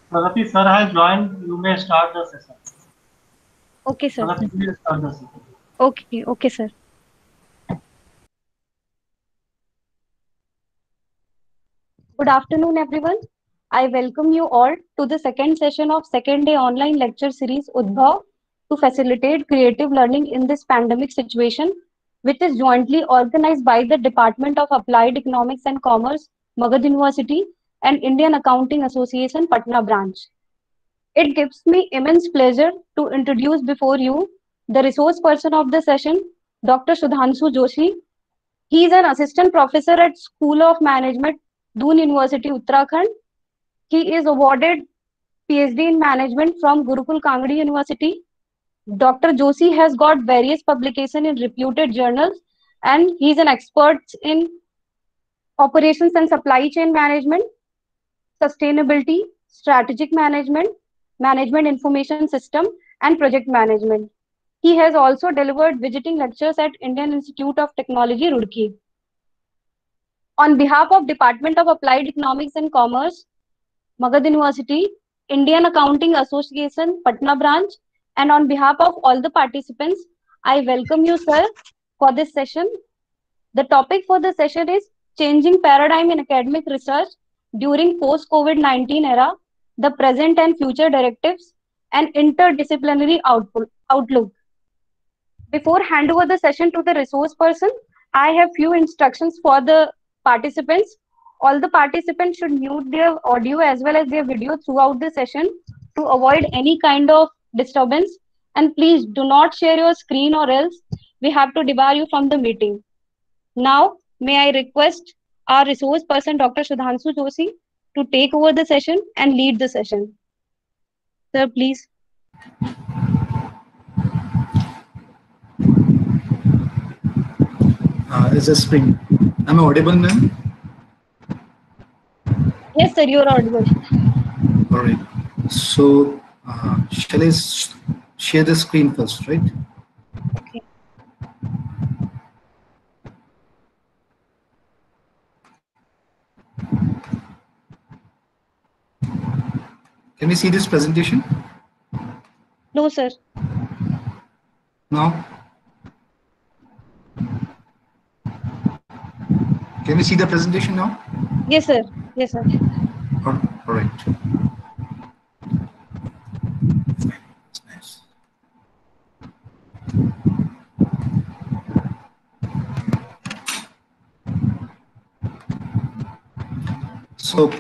Pragati sir has joined. You may start the session. Okay, sir. Pragati, please start the session. Okay, sir. Good afternoon, everyone. I welcome you all to the second session of second day online lecture series Udbhav to facilitate creative learning in this pandemic situation, which is jointly organized by the Department of Applied Economics and Commerce, Magad University, and Indian Accounting Association, Patna branch. It gives me immense pleasure to introduce before you the resource person of the session, Dr. Sudhanshu Joshi. He is an assistant professor at School of Management, Doon University, Uttarakhand. He is awarded PhD in Management from Gurukul Kangadi University. Dr. Joshi has got various publications in reputed journals and he is an expert in operations and supply chain management, sustainability, strategic management, management information system, and project management. He has also delivered visiting lectures at Indian Institute of Technology, Roorkee. On behalf of Department of Applied Economics and Commerce, Magad University, Indian Accounting Association, Patna branch, and on behalf of all the participants, I welcome you, sir, for this session. The topic for the session is Changing Paradigm in Academic Research During Post-COVID-19 Era, the Present and Future Directives, and Interdisciplinary Outlook. Before hand over the session to the resource person, I have few instructions for the participants. All the participants should mute their audio as well as their video throughout the session to avoid any kind of disturbance. And please do not share your screen or else we have to debar you from the meeting. Now, may I request our resource person, Dr. Sudhanshu Joshi, to take over the session and lead the session. Sir, please. Is a spring. Am I audible, ma'am? Yes, sir, you are audible. All right. So, shall I share the screen first, right? Okay. Can we see this presentation No, sir. now? Can we see the presentation now? Yes, sir. Yes, sir. All right. Nice. So,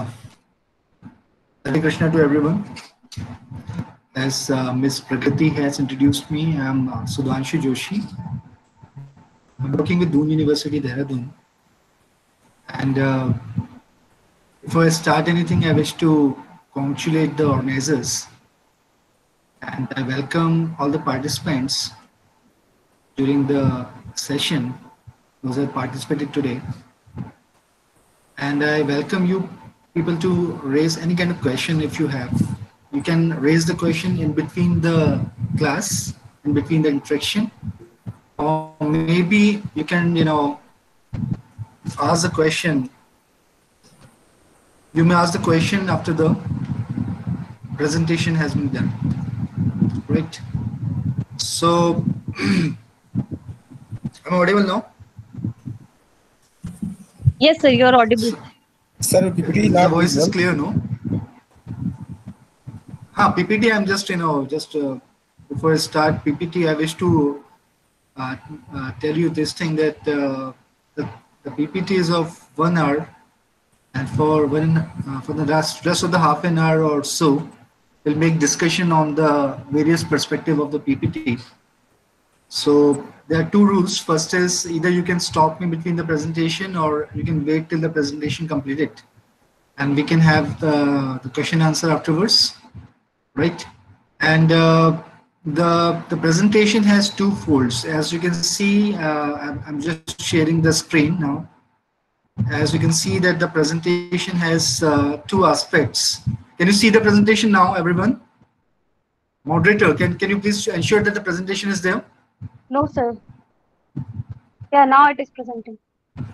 Hare Krishna to everyone. As Ms. Pragati has introduced me, I'm Sudhanshu Joshi. I'm working with Doon University, Dehradun. And before I start anything, I wish to congratulate the organizers and I welcome all the participants during the session, those that participated today. And I welcome you people to raise any kind of question if you have. You can raise the question in between the class, in between the interaction, or maybe you can, ask the question. You may ask the question after the presentation has been done, right? So, am I audible now? Yes, sir, you are audible. Sir, PPT The not voice is visible. clear, no? PPT, I'm just, before I start PPT, I wish to tell you this thing that the PPT is of 1 hour, and for the rest of the half an hour or so, we'll make discussion on the various perspective of the PPT. So there are two rules. First is either you can stop me between the presentation or you can wait till the presentation completed and we can have the question answer afterwards, right? And the presentation has two folds. As you can see, I'm just sharing the screen now. As you can see that the presentation has two aspects. Can you see the presentation now, everyone? Moderator, can you please ensure that the presentation is there? No, sir. Yeah, now it is presenting.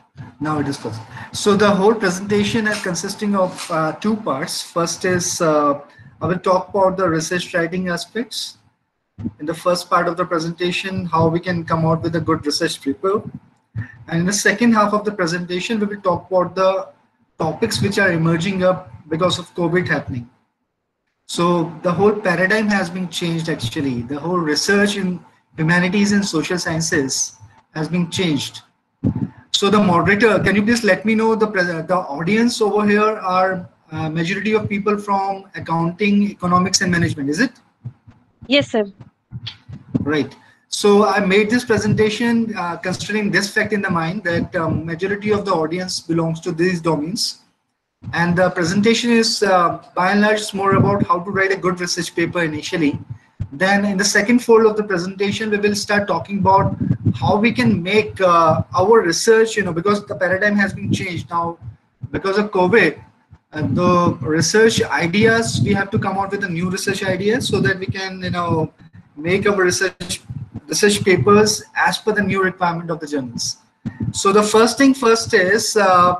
Now it is possible. So the whole presentation is consisting of two parts. First is I will talk about the research writing aspects. In the first part of the presentation, how we can come out with a good research paper. And in the second half of the presentation, we will talk about the topics which are emerging up because of COVID happening. So the whole paradigm has been changed actually. The whole research in humanities and social sciences has been changed. So the moderator, can you please let me know the audience over here are majority of people from accounting, economics and management, is it? Yes, sir. Right. So I made this presentation considering this fact in the mind that majority of the audience belongs to these domains. And the presentation is by and large more about how to write a good research paper initially. Then in the second fold of the presentation, we will start talking about how we can make our research, because the paradigm has been changed now because of COVID. The research ideas, we have to come out with the new research ideas so that we can, make our research papers as per the new requirement of the journals. So the first thing first is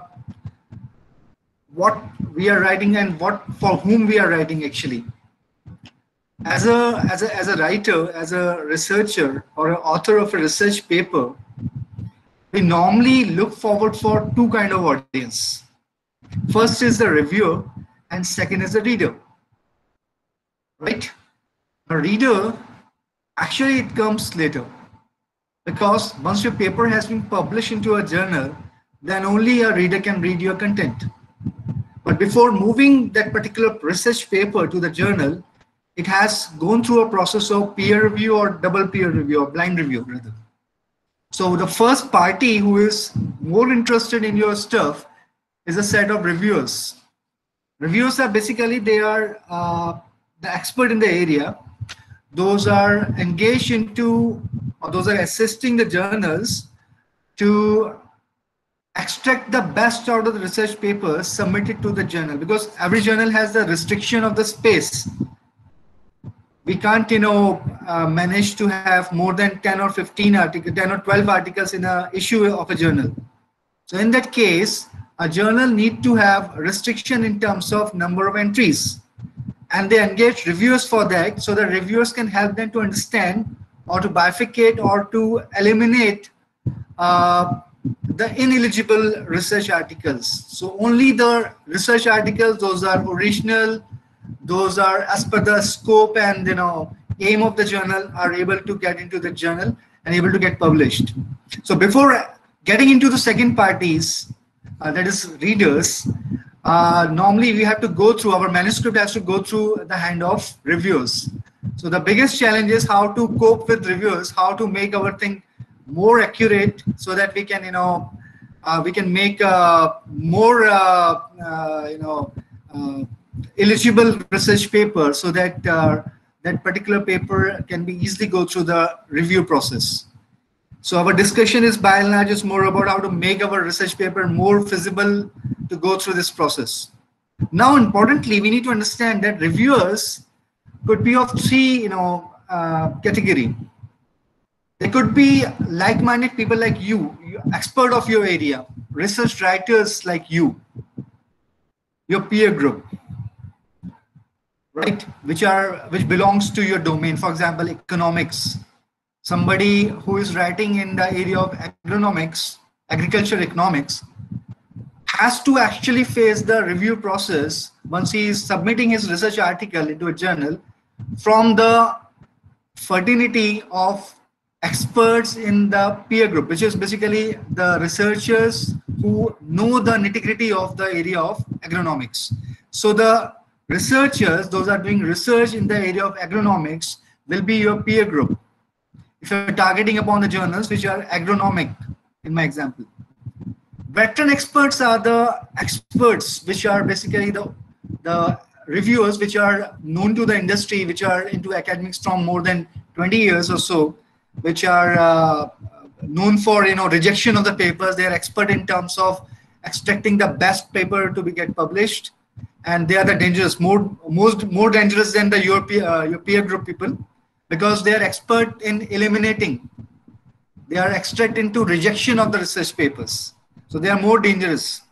what we are writing and for whom we are writing actually. As a writer, as a researcher or an author of a research paper, we normally look forward for two kind of audience. First is the reviewer and second is the reader. Right? A reader, actually it comes later, because once your paper has been published into a journal, then only a reader can read your content. But before moving that particular research paper to the journal, it has gone through a process of peer review or double peer review or blind review rather. So the first party who is more interested in your stuff is a set of reviewers. Reviewers are basically, they are the expert in the area. Those are engaged into, or those are assisting the journals to extract the best out of the research papers submitted to the journal, because every journal has the restriction of the space. We can't, manage to have more than 10 or 15 articles, 10 or 12 articles in an issue of a journal. So in that case, a journal need to have restriction in terms of number of entries. And they engage reviewers for that, so the reviewers can help them to understand or to bifurcate or to eliminate the ineligible research articles. So only the research articles, those are original, those are as per the scope and aim of the journal, are able to get into the journal and able to get published. So before getting into the second parties, that is readers, normally we have to go through, our manuscript has to go through the hand of reviewers. So the biggest challenge is how to cope with reviewers, how to make our thing more accurate so that we can, we can make more, eligible research paper, so that that particular paper can be easily go through the review process. So our discussion is by and large is more about how to make our research paper more feasible to go through this process. Now, importantly, we need to understand that reviewers could be of three, category. They could be like-minded people like you, expert of your area, research writers like you, your peer group, right? Which belongs to your domain. For example, economics. Somebody who is writing in the area of agronomics, agriculture economics, has to actually face the review process once he is submitting his research article into a journal from the fraternity of experts in the peer group, which is basically the researchers who know the nitty-gritty of the area of agronomics. So the researchers, those are doing research in the area of agronomics, will be your peer group. If you're targeting upon the journals which are agronomic, in my example. Veteran experts are the experts which are basically the reviewers which are known to the industry, which are into academics from more than 20 years or so, which are known for rejection of the papers. They are expert in terms of extracting the best paper to be get published, and they are the dangerous, more dangerous than the your peer group people, because they are expert in eliminating. They are expert into rejection of the research papers. So they are more dangerous.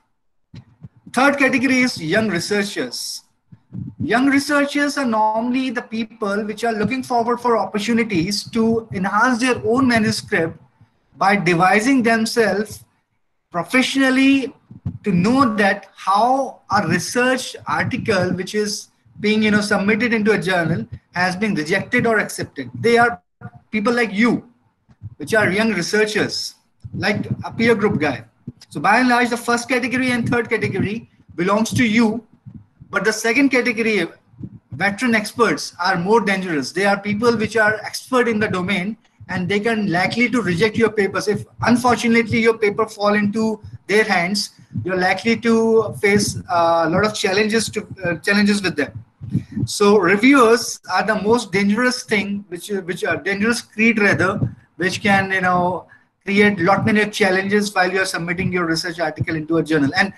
Third category is young researchers. Young researchers are normally the people which are looking forward for opportunities to enhance their own manuscript by devising themselves professionally to know that how a research article which is being submitted into a journal has been rejected or accepted. They are people like you, which are young researchers, like a peer group guy. So by and large, the first category and third category belongs to you, but the second category, veteran experts, are more dangerous. They are people which are expert in the domain, and they can likely to reject your papers. If unfortunately your paper fall into their hands, you're likely to face a lot of challenges with them. So reviewers are the most dangerous thing, which are dangerous creed rather, which can create lot many challenges while you're submitting your research article into a journal. And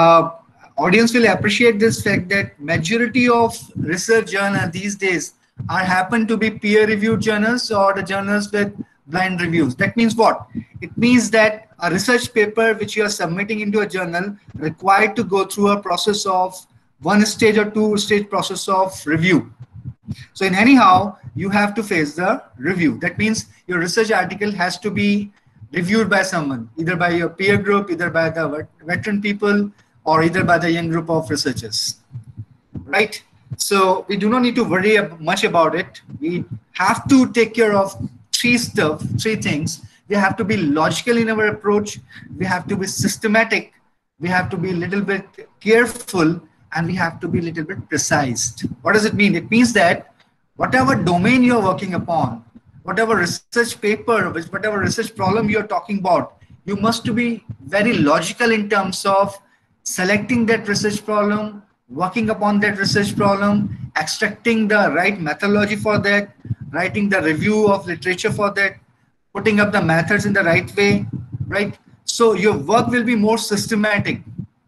audience will appreciate this fact that majority of research journals these days happen to be peer-reviewed journals or the journals with blind reviews. That means what? It means that a research paper which you are submitting into a journal required to go through a process of 1-stage or 2-stage process of review. So in anyhow, you have to face the review. That means your research article has to be reviewed by someone, either by your peer group, either by the veteran people, or either by the young group of researchers, right? So we do not need to worry much about it. We have to take care of three things. We have to be logical in our approach. We have to be systematic. We have to be a little bit careful, and we have to be a little bit precise. What does it mean? It means that whatever domain you're working upon, whatever research paper, whatever research problem you're talking about, you must be very logical in terms of selecting that research problem, working upon that research problem, extracting the right methodology for that, writing the review of literature for that, putting up the methods in the right way, right? So your work will be more systematic.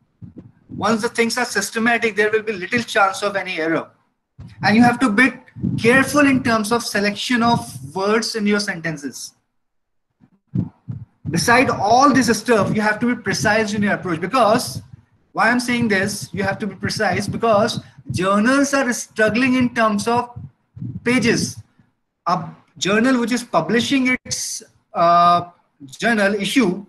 Once the things are systematic, there will be little chance of any error. And you have to be careful in terms of selection of words in your sentences. Beside all this stuff, you have to be precise in your approach. Because why I'm saying this, you have to be precise, because journals are struggling in terms of pages. A journal which is publishing its journal issue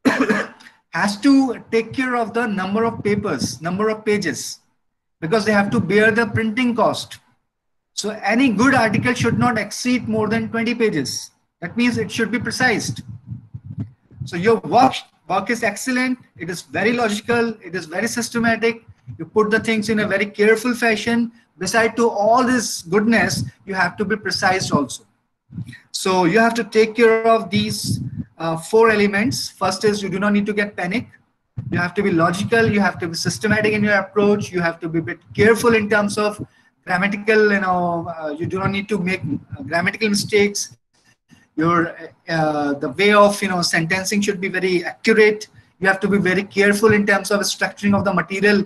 has to take care of the number of papers, number of pages, because they have to bear the printing cost. So any good article should not exceed more than 20 pages. That means it should be precise. So your work is excellent. It is very logical. It is very systematic. You put the things in a very careful fashion. Beside to all this goodness, you have to be precise also. So you have to take care of these 4 elements. First is you do not need to get panic. You have to be logical. You have to be systematic in your approach. You have to be a bit careful in terms of grammatical, you do not need to make grammatical mistakes. Your the way of sentencing should be very accurate. You have to be very careful in terms of structuring of the material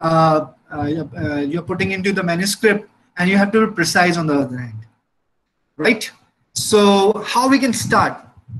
you're putting into the manuscript, and you have to be precise on the other hand, right? So how we can start?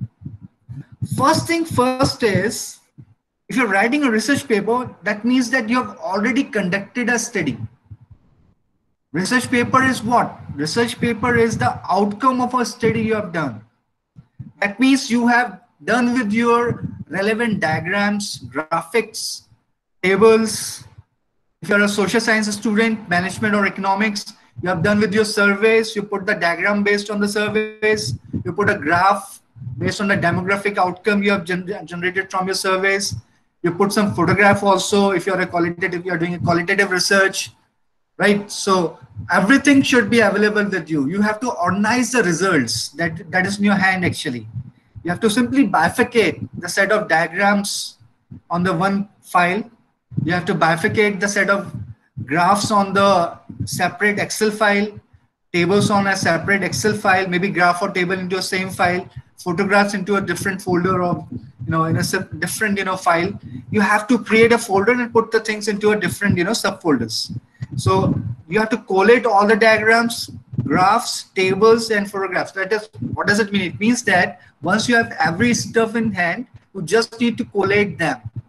First thing first is, if you're writing a research paper, that means that you have already conducted a study. Research paper is what? Research paper is the outcome of a study you have done. That means you have done with your relevant diagrams, graphics, tables. If you're a social science student, management or economics, you have done with your surveys. You put the diagram based on the surveys. You put a graph based on the demographic outcome you have generated from your surveys. You put some photograph also if you're doing a qualitative research. Right, so everything should be available with you. You have to organize the results that is in your hand. Actually, you have to simply bifurcate the set of diagrams on the one file. You have to bifurcate the set of graphs on the separate Excel file, tables on a separate Excel file, maybe graph or table into a same file, photographs into a different folder, or in a different file. You have to create a folder and put the things into a different subfolders. So you have to collate all the diagrams, graphs, tables, and photographs. What does it mean? It means that once you have every stuff in hand, you just need to collate them.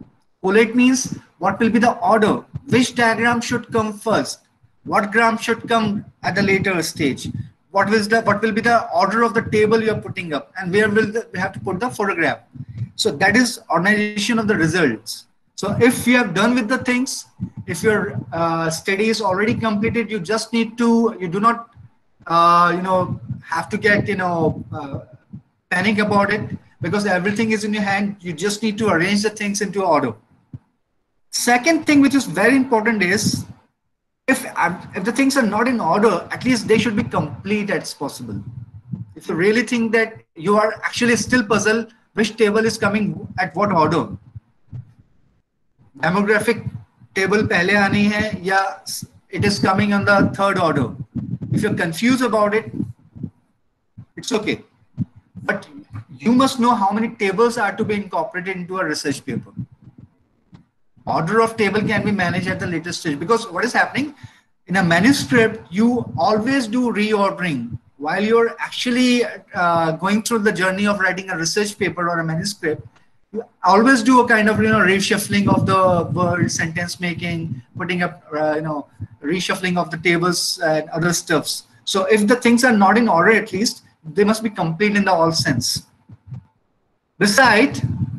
Collate means what will be the order, which diagram should come first, what gram should come at the later stage, what will be the order of the table you are putting up, and where we have to put the photograph. So that is organization of the results. So if you have done with the things, if your study is already completed, you just need to, you do not have to get panic about it, because everything is in your hand. You just need to arrange the things into order. Second thing which is very important is, if the things are not in order, at least they should be complete as possible. If you really think that you are actually still puzzled which table is coming at what order, demographic table pehle aani hai ya it is coming on the third order, if you're confused about it, it's okay, but you must know how many tables are to be incorporated into a research paper. Order of table can be managed at the later stage, because what is happening in a manuscript, you always do reordering while you're actually going through the journey of writing a research paper or a manuscript. You always do a kind of reshuffling of the word, sentence making, putting up reshuffling of the tables and other stuffs. So if the things are not in order, at least they must be complete in the all sense. Besides,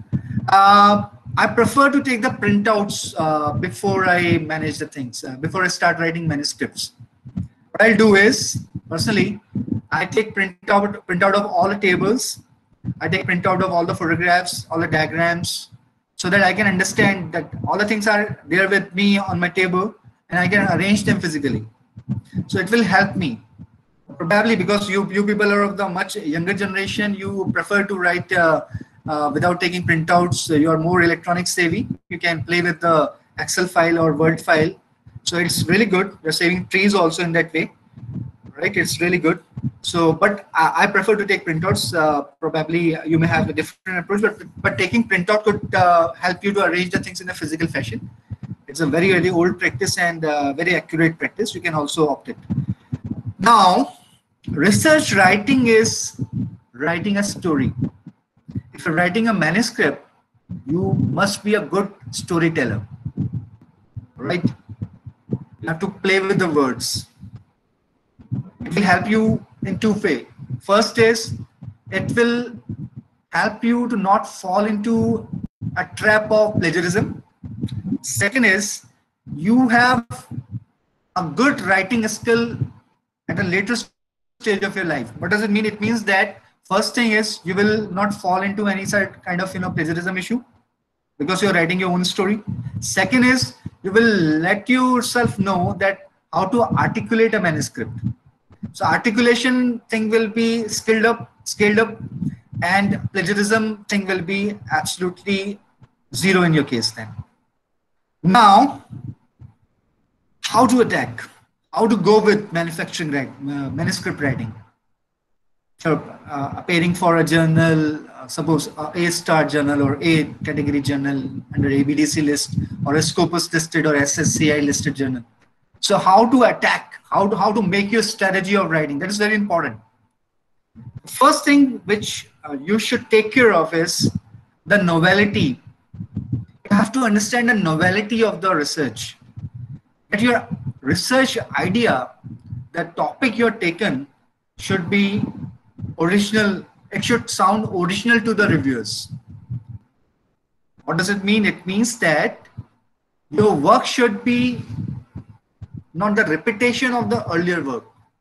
I prefer to take the printouts before I manage the things, before I start writing manuscripts. What I'll do is, personally, I take printout of all the tables. I take printout of all the photographs, all the diagrams, so that I can understand that all the things are there with me on my table, and I can arrange them physically. So it will help me. Probably because you people are of the much younger generation, you prefer to write without taking printouts. You are more electronic savvy. You can play with the Excel file or Word file. So it's really good. You're saving trees also in that way, right? It's really good. So, but I prefer to take printouts. Probably you may have a different approach, but taking printout could help you to arrange the things in a physical fashion. It's a very, very old practice and very accurate practice. You can also opt it. Now, research writing is writing a story. If you're writing a manuscript, you must be a good storyteller, right? You have to play with the words. It will help you in two ways. First is, it will help you to not fall into a trap of plagiarism. Second is, you have a good writing skill at a later stage of your life. What does it mean? It means that first thing is, you will not fall into any kind of plagiarism issue, because you're writing your own story. Second is, you will let yourself know that how to articulate a manuscript. So articulation thing will be scaled up, and plagiarism thing will be absolutely zero in your case then. Now, how to attack? How to go with manuscript writing? So, appearing for a journal, suppose a A-star journal or A category journal under ABDC list, or a Scopus listed or SSCI listed journal. So how to attack, how to make your strategy of writing, that is very important. First thing which you should take care of is the novelty. You have to understand the novelty of the research. That your research idea, the topic you're taken should be original. It should sound original to the reviewers. What does it mean? It means that your work should be not the repetition of the earlier work.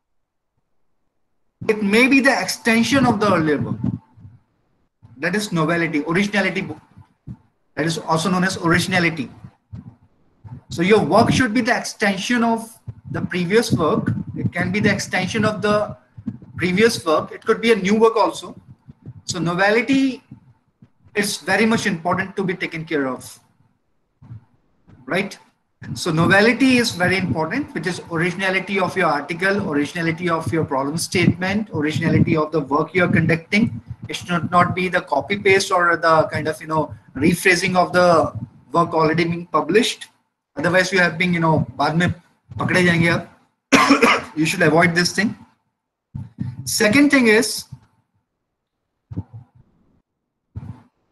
It may be the extension of the earlier work. That is novelty, originality. That is also known as originality. So your work should be the extension of the previous work. It can be the extension of the previous work. It could be a new work also. So novelty is very much important to be taken care of, right? So novelty is very important, which is originality of your article, originality of your problem statement, originality of the work you are conducting. It should not be the copy paste or the kind of rephrasing of the work already being published. Otherwise, you have been बाद में पकड़े जाएंगे आप. You should avoid this thing. Second thing is, the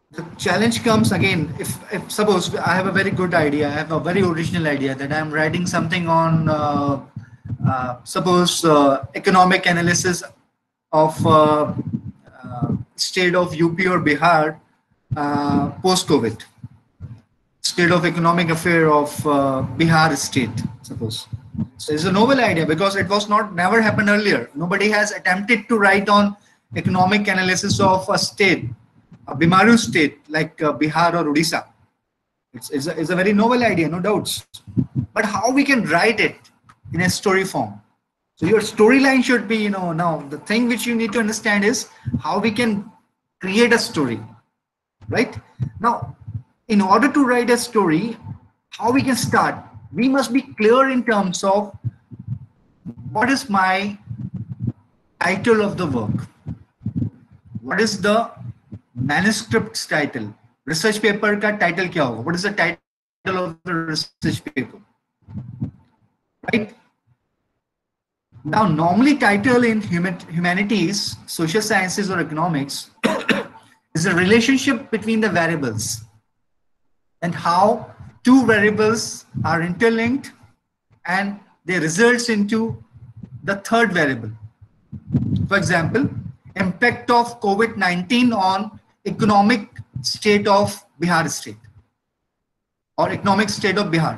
challenge comes again if suppose I have a very good idea, I have a very original idea that I'm writing something on suppose economic analysis of state of UP or Bihar post-COVID, state of economic affair of Bihar state, suppose. So it's a novel idea because it was never happened earlier. Nobody has attempted to write on economic analysis of a state, a Bimaru state like Bihar or Odisha. It's a very novel idea, no doubts. But how we can write it in a story form? So your storyline should be, now the thing which you need to understand is how we can create a story, right? Now, in order to write a story, how we can start? We must be clear in terms of what is my title of the work? What is the manuscript's title? Research paper ka title kya hoga? What is the title of the research paper? Right? Now, normally title in humanities, social sciences or economics is a relationship between the variables and how two variables are interlinked and they results into the third variable. For example, impact of COVID-19 on economic state of Bihar state or economic state of Bihar.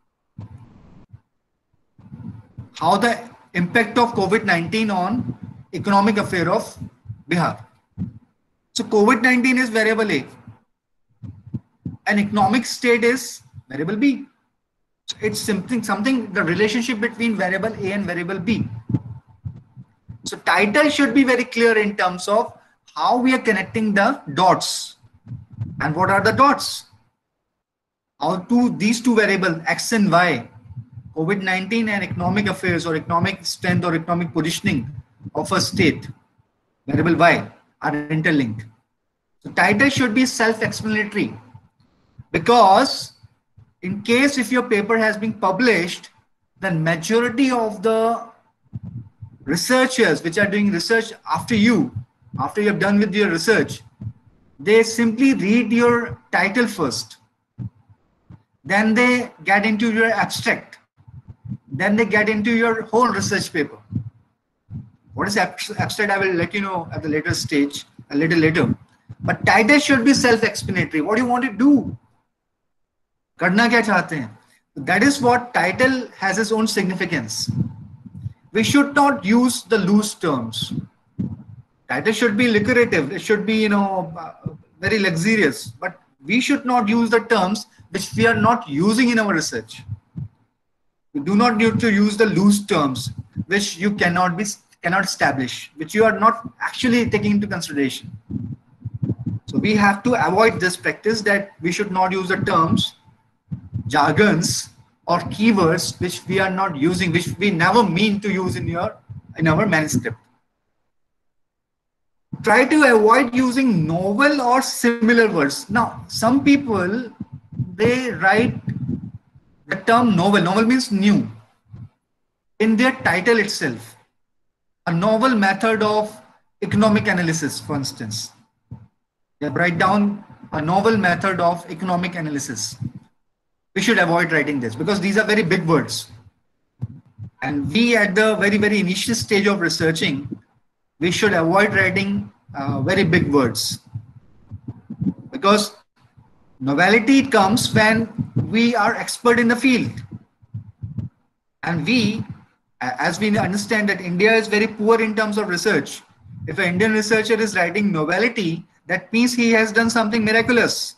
How the impact of COVID-19 on economic affair of Bihar. So COVID-19 is variable A and economic state is variable B. So it's something the relationship between variable A and variable B. So title should be very clear in terms of how we are connecting the dots. And what are the dots? How these two variables X and Y, COVID-19 and economic affairs or economic strength or economic positioning of a state, variable Y, are interlinked. So title should be self-explanatory because in case if your paper has been published, then majority of the researchers which are doing research after you have done with your research, they simply read your title first. Then they get into your abstract. Then they get into your whole research paper. What is abstract? I will let you know at the later stage, a little later. But title should be self-explanatory. What do you want to do? Karna kya chahte hain? That is what title has its own significance. We should not use the loose terms. Title should be lucrative. It should be, very luxurious. But we should not use the terms which we are not using in our research. We do not need to use the loose terms which you cannot establish, which you are not actually taking into consideration. So we have to avoid this practice that we should not use the terms, jargons or keywords which we are not using, which we never mean to use in our manuscript. Try to avoid using novel or similar words. Now, some people, they write the term novel. Novel means new in their title itself. A novel method of economic analysis, for instance. They write down a novel method of economic analysis. We should avoid writing this because these are very big words. And we at the very, very initial stage of researching, we should avoid writing very big words because novelty comes when we are expert in the field. And we, as we understand that India is very poor in terms of research. If an Indian researcher is writing novelty, that means he has done something miraculous,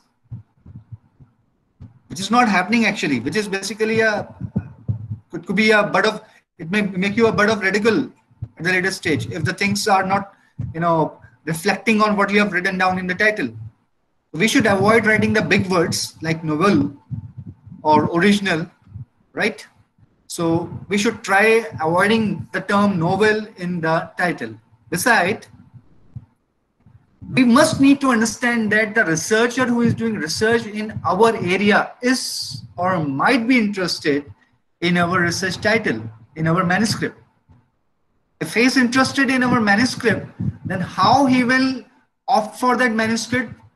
which is not happening actually, which is basically could be a butt of, it may make you a butt of ridicule at the later stage if the things are not, reflecting on what you have written down in the title. We should avoid writing the big words like novel or original, right? So we should try avoiding the term novel in the title. Besides, we must need to understand that the researcher who is doing research in our area is or might be interested in our research title, in our manuscript. If he is interested in our manuscript, then how he will opt for that manuscript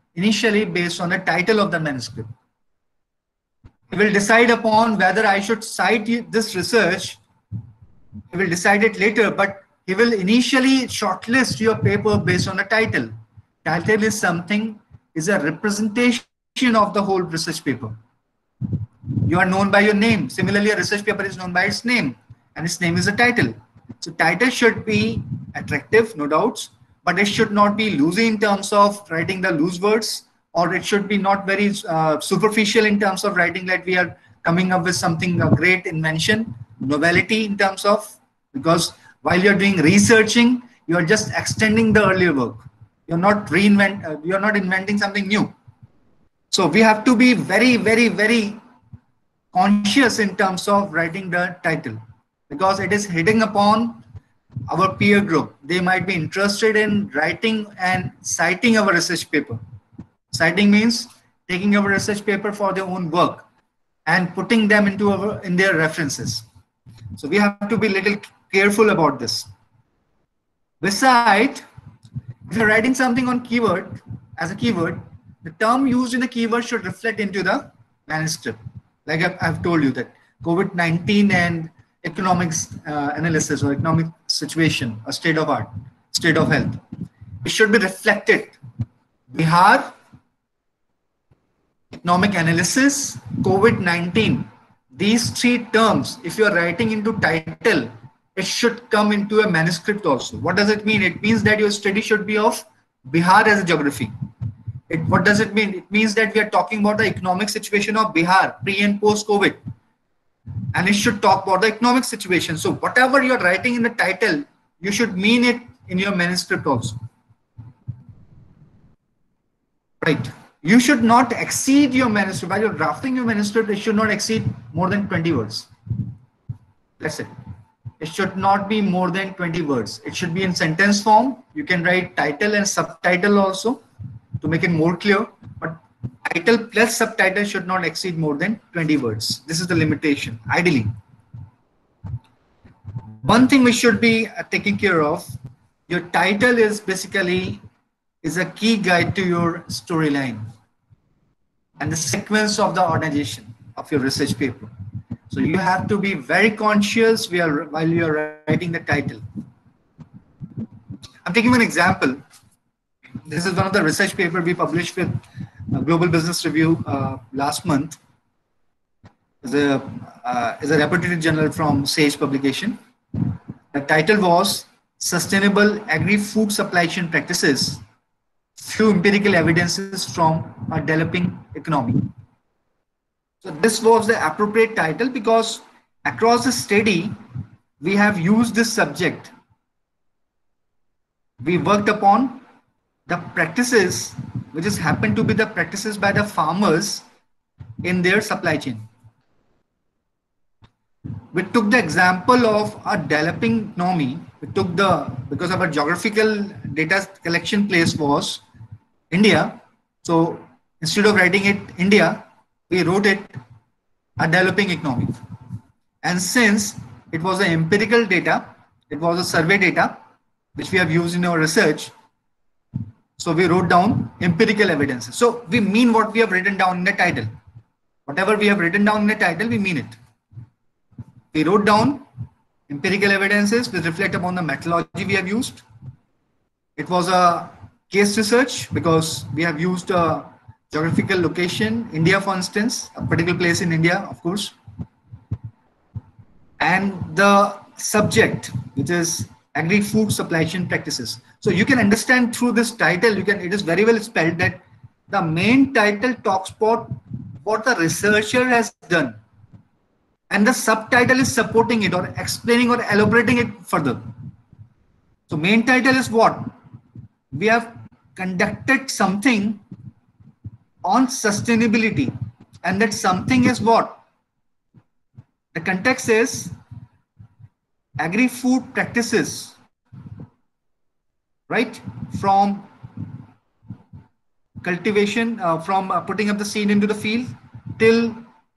initially based on the title of the manuscript. He will decide upon whether I should cite this research. He will decide it later, but he will initially shortlist your paper based on the title. Title is something, is a representation of the whole research paper. You are known by your name. Similarly, a research paper is known by its name, and its name is a title. So title should be attractive, no doubts, but it should not be loosey in terms of writing the loose words, or it should be not very superficial in terms of writing that we are coming up with something, a great invention, novelty in terms of, because while you're doing researching, you're just extending the earlier work. You're not you're not inventing something new. So we have to be very, very, very conscious in terms of writing the title, because it is hitting upon our peer group. They might be interested in writing and citing our research paper. Citing means taking our research paper for their own work and putting them into in their references. So we have to be a little careful about this. Besides, if you're writing something on keyword, as a keyword, the term used in the keyword should reflect into the manuscript. Like I've told you that COVID-19 and economics analysis or economic situation, a state of art, state of health. It should be reflected. Bihar, economic analysis, COVID-19. These three terms, if you are writing into title, it should come into a manuscript also. What does it mean? It means that your study should be of Bihar as a geography. What does it mean? It means that we are talking about the economic situation of Bihar pre and post COVID. And it should talk about the economic situation. So whatever you're writing in the title, you should mean it in your manuscript also. Right. You should not exceed your manuscript. While you're drafting your manuscript, it should not exceed more than 20 words. That's it. It should not be more than 20 words. It should be in sentence form. You can write title and subtitle also to make it more clear. But title plus subtitle should not exceed more than 20 words. This is the limitation, ideally. One thing we should be taking care of, your title is basically a key guide to your storyline and the sequence of the organization of your research paper. So you have to be very conscious while you are writing the title. I'm taking an example. This is one of the research paper we published with Global Business Review last month. It's a reputed journal from Sage Publication. The title was Sustainable Agri-Food Supply Chain Practices, Few Empirical Evidences from a Developing Economy. So this was the appropriate title because across the study, we have used this subject. We worked upon the practices, which has happened to be the practices by the farmers in their supply chain. We took the example of a developing economy. Because our geographical data collection place was India. So instead of writing it India, we wrote it a developing economy. And since it was an empirical data, it was a survey data, which we have used in our research. So we wrote down empirical evidences. So we mean what we have written down in the title. Whatever we have written down in the title, we mean it. We wrote down empirical evidences which reflect upon the methodology we have used. It was a case research because we have used a geographical location, India for instance, a particular place in India, of course. And the subject, which is agri-food supply chain practices. So you can understand through this title, it is very well spelled that the main title talks about what the researcher has done. And the subtitle is supporting it or explaining or elaborating it further. So main title is what? We have conducted something on sustainability. And that something is what? The context is agri-food practices, right? From cultivation, from putting up the seed into the field till,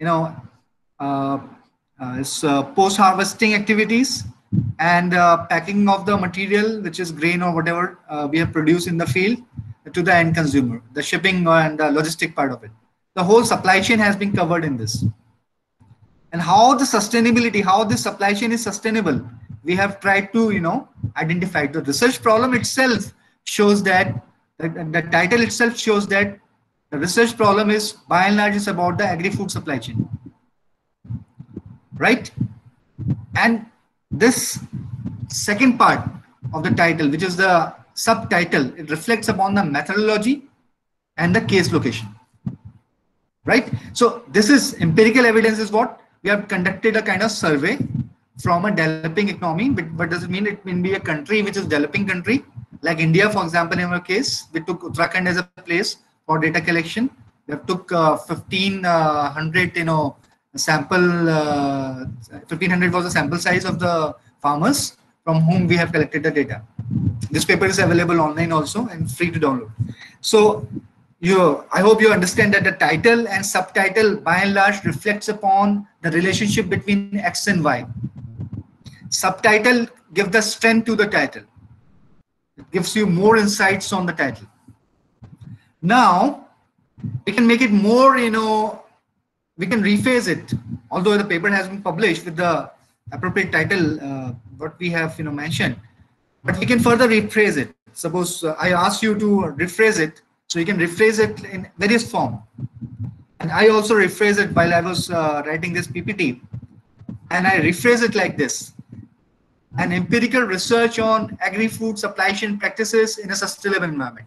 post-harvesting activities and packing of the material, which is grain or whatever we have produced in the field, to the end consumer, the shipping and the logistic part of it. The whole supply chain has been covered in this. And how the sustainability, how this supply chain is sustainable, we have tried to, identify. The research problem itself shows that, the title itself shows that the research problem is by and large is about the agri-food supply chain, right? And this second part of the title, which is the subtitle, it reflects upon the methodology and the case location, right? So this is empirical evidence is what? We have conducted a kind of survey from a developing economy, but what does it mean? It may be a country which is developing country, like India, for example. In our case, we took Uttarakhand as a place for data collection. We have took 1,500, sample. 1,500 was the sample size of the farmers from whom we have collected the data. This paper is available online also and free to download. So I hope you understand that the title and subtitle by and large reflects upon the relationship between X and Y. Subtitle gives the strength to the title. It gives you more insights on the title. Now, we can make it more, we can rephrase it. Although the paper has been published with the appropriate title, what we have, mentioned, but we can further rephrase it. Suppose I ask you to rephrase it. So you can rephrase it in various forms. And I also rephrase it while I was writing this PPT. And I rephrase it like this: an empirical research on agri-food supply chain practices in a sustainable environment.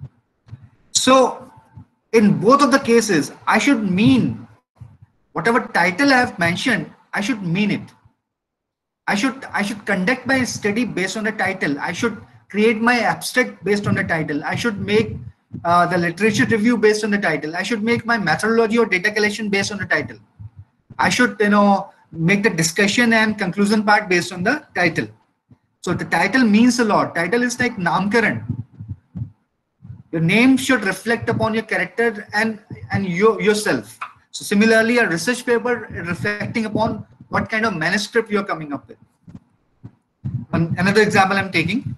So in both of the cases, I should mean whatever title I have mentioned, I should mean it. I should conduct my study based on the title. I should create my abstract based on the title. I should make the literature review based on the title. I should make my methodology or data collection based on the title. I should, make the discussion and conclusion part based on the title. So the title means a lot. Title is like namkaran. Your name should reflect upon your character and yourself. So similarly, a research paper reflecting upon what kind of manuscript you're coming up with. Another example I'm taking.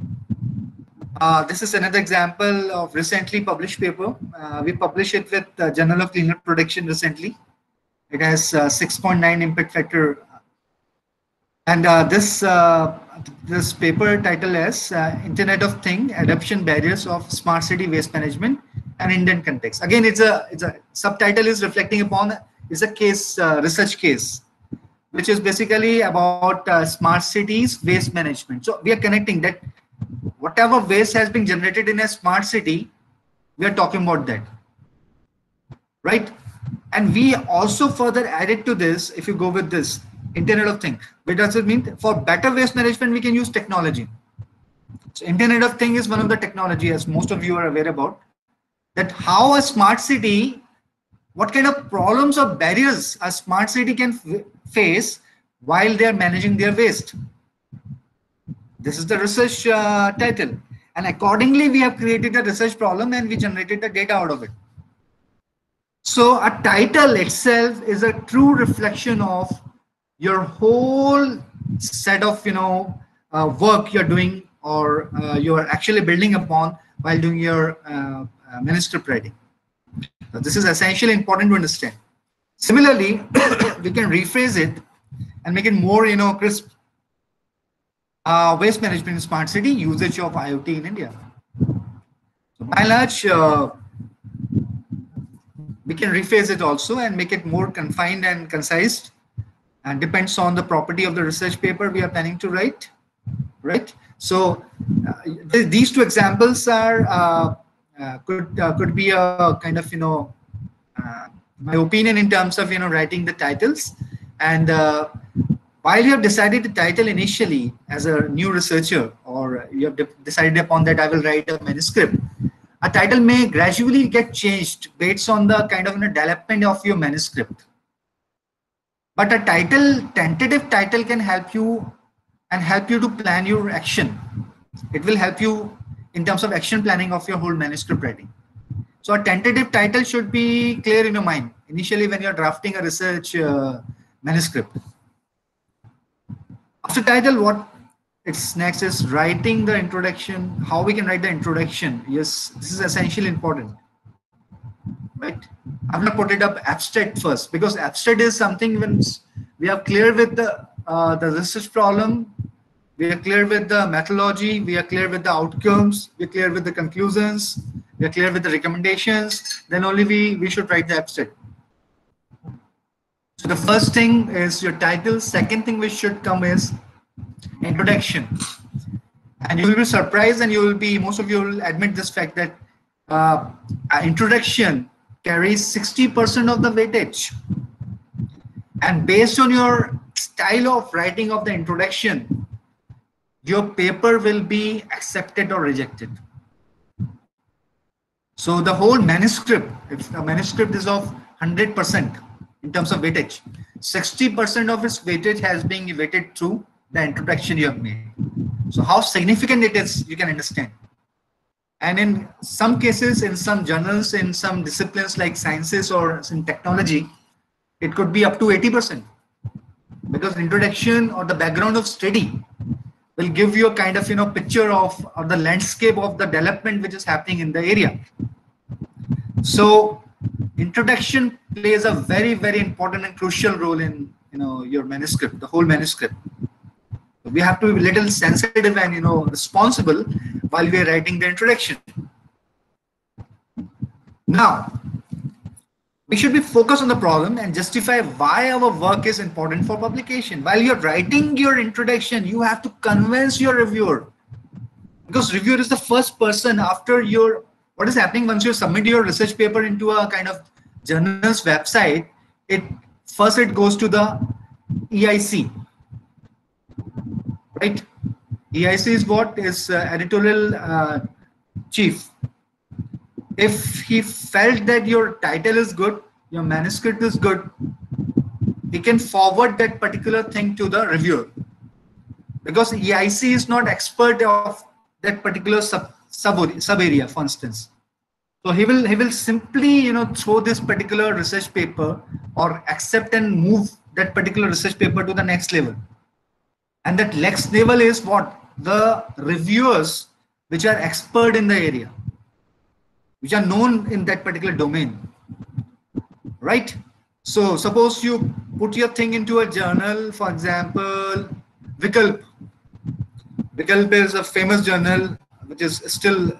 This is another example of recently published paper. We published it with Journal of Cleaner Production recently. It has 6.9 impact factor. And this paper title is Internet of Things, Adoption Barriers of Smart City Waste Management and Indian Context. Again, it's a subtitle is reflecting upon is a case, research case, which is basically about smart cities waste management. So we are connecting that whatever waste has been generated in a smart city, we are talking about that, right? And we also further added to this, if you go with this Internet of Things, what does it mean? For better waste management, we can use technology. So Internet of Things is one of the technology, as most of you are aware about, that how a smart city, what kind of problems or barriers a smart city can face while they are managing their waste. This is the research title, and accordingly we have created a research problem and we generated the data out of it. So a title itself is a true reflection of your whole set of work you're doing or you're actually building upon while doing your manuscript writing. So this is essentially important to understand. Similarly, we can rephrase it and make it more crisp. Waste management in smart city, usage of IoT in India. So by and large, we can rephrase it also and make it more confined and concise, and depends on the property of the research paper we are planning to write, right? So these two examples are could be a kind of my opinion in terms of writing the titles. And while you have decided the title initially as a new researcher, or you have decided upon that I will write a manuscript, a title may gradually get changed based on the kind of development of your manuscript. But a tentative title can help you to plan your action. It will help you in terms of action planning of your whole manuscript writing. So a tentative title should be clear in your mind initially when you're drafting a research manuscript. After title, what It's next is writing the introduction, how we can write the introduction. Yes, this is essentially important, right? I'm going to put it up abstract first, because abstract is something when we are clear with the research problem, we are clear with the methodology, we are clear with the outcomes, we are clear with the conclusions, we are clear with the recommendations, then only we should write the abstract. So the first thing is your title. Second thing which should come is introduction. And you will be surprised, and you will be, most of you will admit this fact that introduction carries 60% of the weightage. And based on your style of writing of the introduction, your paper will be accepted or rejected. So the whole manuscript, if the manuscript is of 100% in terms of weightage, 60% of its weightage has been weighted through the introduction you have made. So how significant it is, you can understand. And in some cases, in some journals, in some disciplines like sciences or in technology, it could be up to 80%, because introduction or the background of study will give you a kind of picture of the landscape of the development which is happening in the area. So introduction plays a very, very important and crucial role in your manuscript, the whole manuscript. We have to be a little sensitive and responsible while we are writing the introduction. Now, we should be focused on the problem and justify why our work is important for publication. While you're writing your introduction, you have to convince your reviewer, because reviewer is the first person after what is happening once you submit your research paper into a kind of journal's website. First it goes to the EIC, right? EIC is what is editorial chief. If he felt that your title is good, your manuscript is good, he can forward that particular thing to the reviewer, because EIC is not expert of that particular sub area, for instance. So he will simply throw this particular research paper or accept and move that particular research paper to the next level. And that next level is what? The reviewers which are expert in the area, which are known in that particular domain, right? So suppose you put your thing into a journal, for example, Vikalp. Vikalp is a famous journal which is still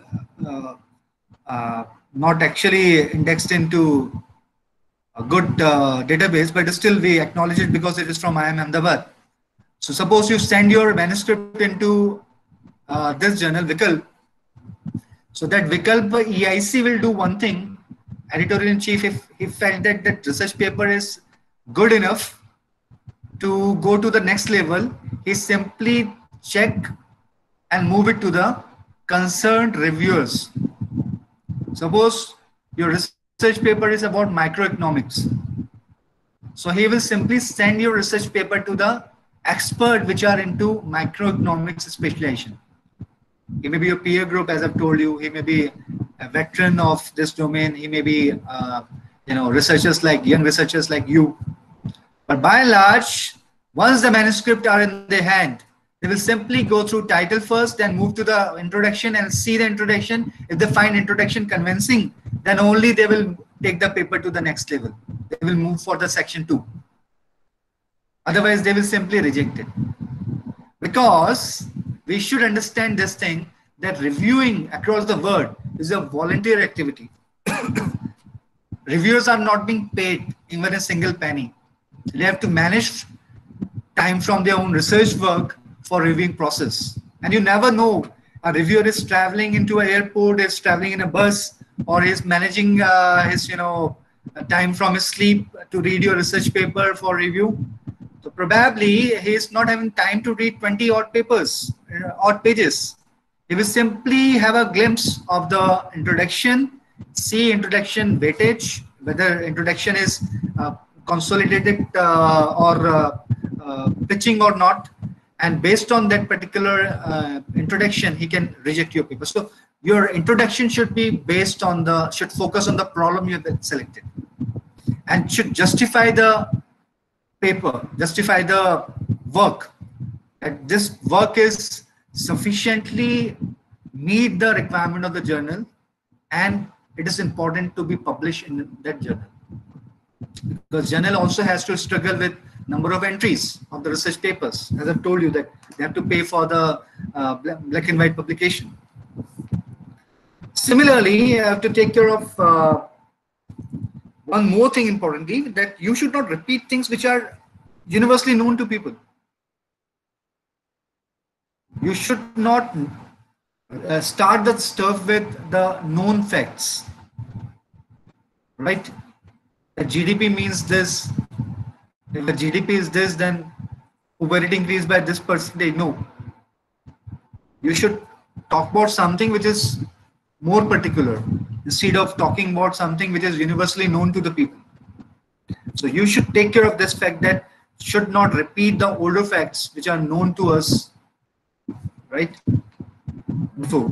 not actually indexed into a good database, but still we acknowledge it because it is from IIM Ahmedabad. So suppose you send your manuscript into this journal, Vikalp. So that Vikalp EIC will do one thing. Editor-in-chief, if he felt that that research paper is good enough to go to the next level, he simply check and move it to the concerned reviewers. Suppose your research paper is about microeconomics. So he will simply send your research paper to the expert which are into microeconomics specialization. He may be a peer group, as I've told you. He may be a veteran of this domain. He may be, researchers like young researchers like you. But by and large, once the manuscript are in their hand, they will simply go through title first, then move to the introduction and see the introduction. If they find introduction convincing, then only they will take the paper to the next level. They will move for the section 2. Otherwise, they will simply reject it. Because we should understand this thing, that reviewing across the world is a volunteer activity. Reviewers are not being paid even a single penny. They have to manage time from their own research work for reviewing process. And you never know, a reviewer is traveling into an airport, is traveling in a bus, or is managing his time from his sleep to read your research paper for review. So probably he is not having time to read 20 odd papers, odd pages. He will simply have a glimpse of the introduction, see introduction weightage, whether introduction is consolidated or pitching or not. And based on that particular introduction, he can reject your paper. So your introduction should be based on should focus on the problem you have selected, and should justify the paper, justify the work. that this work is sufficiently meet the requirement of the journal, and it is important to be published in that journal. Because journal also has to struggle with number of entries of the research papers. As I've told you that they have to pay for the black and white publication. Similarly, you have to take care of one more thing importantly, that you should not repeat things which are universally known to people. You should not start the stuff with the known facts, right? The GDP means this. If the GDP is this, then will it increase by this percentage? No. You should talk about something which is more particular instead of talking about something which is universally known to the people. So you should take care of this fact that should not repeat the older facts which are known to us, right? Before.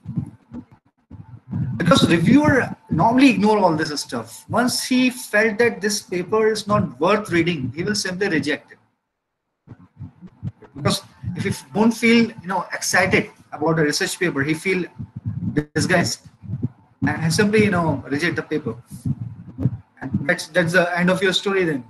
Because reviewer normally ignore all this stuff. Once he felt that this paper is not worth reading, he will simply reject it. Because if you don't feel excited about a research paper, he feel disguised and simply reject the paper. And that's the end of your story then.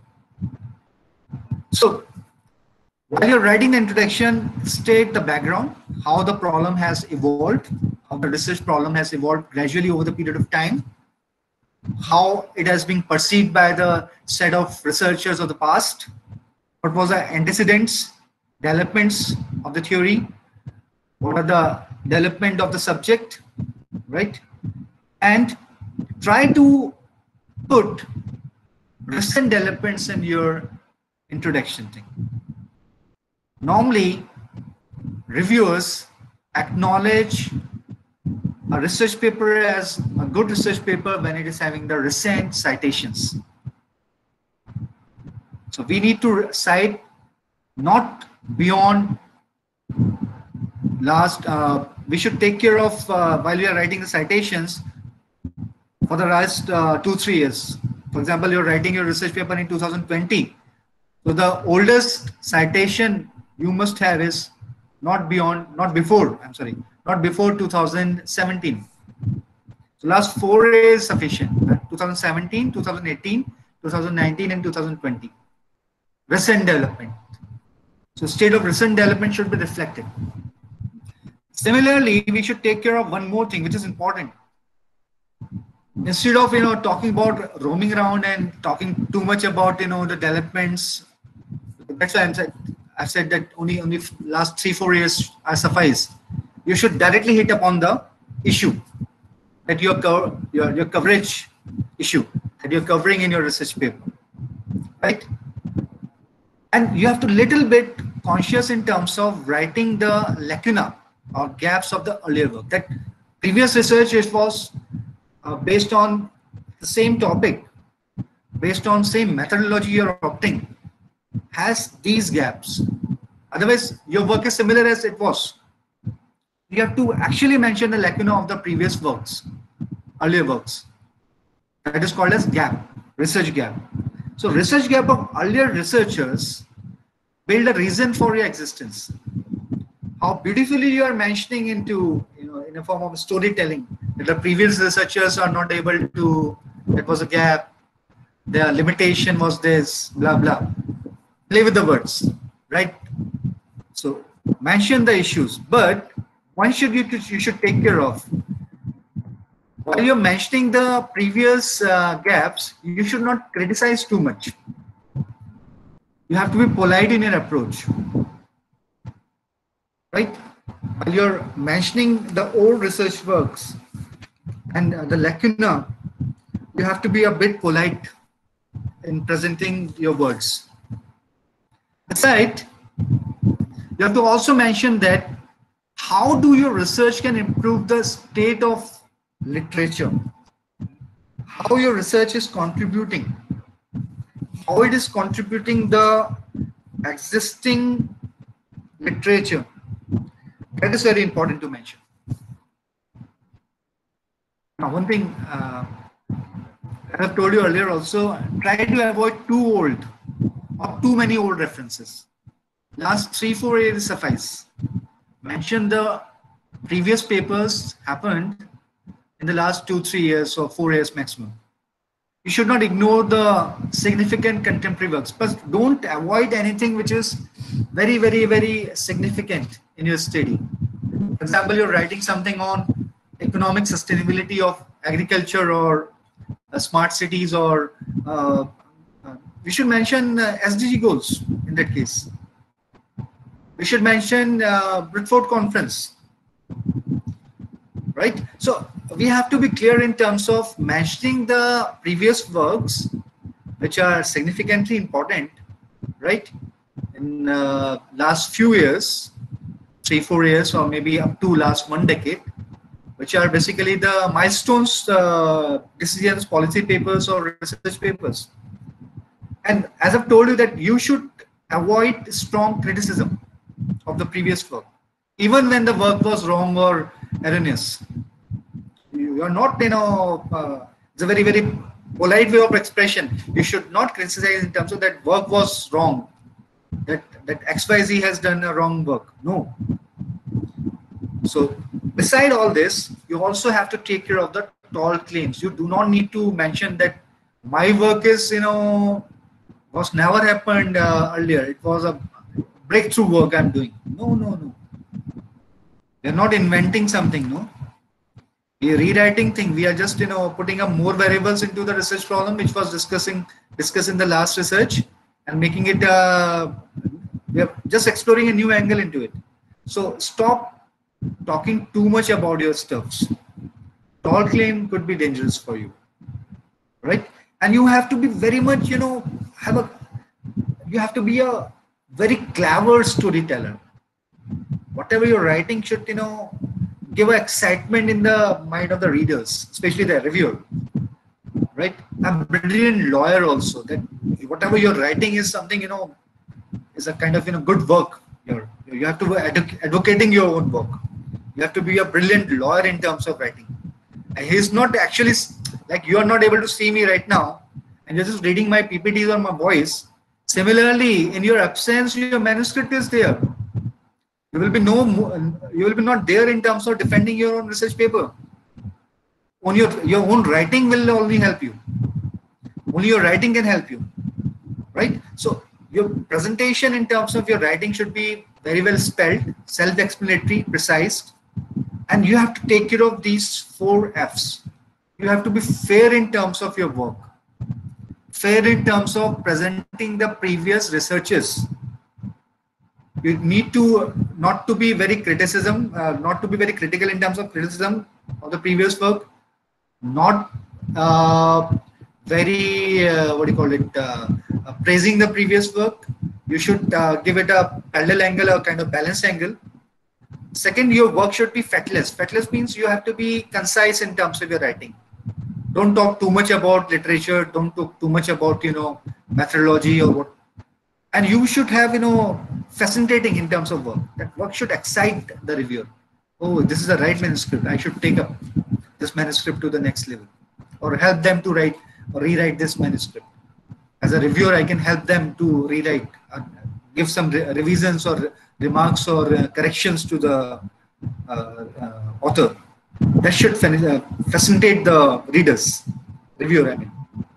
So while you're writing the introduction, state the background, how the problem has evolved, how the research problem has evolved gradually over the period of time, how it has been perceived by the set of researchers of the past, what was the antecedents, developments of the theory, what are the development of the subject, right? And try to put recent developments in your introduction thing. Normally, reviewers acknowledge a research paper as a good research paper when it is having the recent citations. So we need to cite not beyond last, we should take care of while we are writing the citations for the last 2-3 years. For example, you're writing your research paper in 2020. So the oldest citation you must have is not before 2017. So last 4 years sufficient. 2017, 2018, 2019, and 2020. Recent development. So state of recent development should be reflected. Similarly, we should take care of one more thing, which is important. Instead of talking about roaming around and talking too much about the developments, that's why I said that only last 3-4 years are suffice. You should directly hit upon the issue that your coverage issue that you're covering in your research paper, right? And you have to little bit conscious in terms of writing the lacuna or gaps of the earlier work. That previous research was based on the same topic, based on same methodology you're opting, has these gaps. Otherwise, your work is similar as it was. You have to actually mention the lacuna of the previous works, earlier works. That is called as gap, research gap. So research gap of earlier researchers build a reason for your existence. How beautifully you are mentioning into, in a form of storytelling, that the previous researchers are not able to, that was a gap, their limitation was this, blah, blah. Play with the words, right? So mention the issues, but one should you should take care of. While you're mentioning the previous gaps, you should not criticize too much. You have to be polite in your approach, right? While you're mentioning the old research works and the lacuna, you have to be a bit polite in presenting your words. Besides, you have to also mention that how do your research can improve the state of literature, how your research is contributing, how it is contributing the existing literature. That is very important to mention. Now, one thing I have told you earlier also, try to avoid too old or too many old references. last 3-4 years suffice. Mention the previous papers happened in the last 2-3 years or 4 years maximum. You should not ignore the significant contemporary works, but don't avoid anything which is very, very, very significant in your study. For example, you're writing something on economic sustainability of agriculture or smart cities, or we should mention SDG goals in that case. We should mention Bradford Conference, right? So we have to be clear in terms of mentioning the previous works which are significantly important, right? In last few years, 3-4 years, or maybe up to last 1 decade, which are basically the milestones, decisions, policy papers, or research papers. And as I've told you that you should avoid strong criticism of the previous work, even when the work was wrong or erroneous. You are not, it's a very, very polite way of expression. You should not criticize in terms of that work was wrong, that XYZ has done a wrong work. No. So beside all this, you also have to take care of the tall claims. You do not need to mention that my work is, was never happened earlier. It was a breakthrough work I'm doing. No. We're not inventing something, no. We're rewriting thing. We are just, putting up more variables into the research problem, which was discussed in the last research, and making it, we are just exploring a new angle into it. So stop talking too much about your stuffs. Tall claim could be dangerous for you, right? And you have to be very much, you have to be a very clever storyteller. Whatever you're writing should, give excitement in the mind of the readers, especially the reviewer, right? A brilliant lawyer also, that whatever you're writing is something, is a kind of, good work. You have to be advocating your own work. You have to be a brilliant lawyer in terms of writing. And he's not actually, like, you are not able to see me right now, and you're just reading my PPTs or my voice. Similarly, in your absence, your manuscript is there. You will be not there in terms of defending your own research paper. Only your own writing will only help you. Only your writing can help you, right? So your presentation in terms of your writing should be very well spelled, self-explanatory, precise, and you have to take care of these 4 F's. You have to be fair in terms of your work, fair in terms of presenting the previous researches. You need to not to be very critical in terms of criticism of the previous work, not praising the previous work. You should give it a parallel angle or kind of balanced angle. Second, your work should be fatless. Fatless means you have to be concise in terms of your writing. Don't talk too much about literature. Don't talk too much about, methodology or what. And you should have, fascinating in terms of work. That work should excite the reviewer. Oh, this is the right manuscript. I should take up this manuscript to the next level, or help them to write or rewrite this manuscript. As a reviewer, I can help them to rewrite, give some revisions or remarks or corrections to the author. That should facilitate the reviewer, I mean.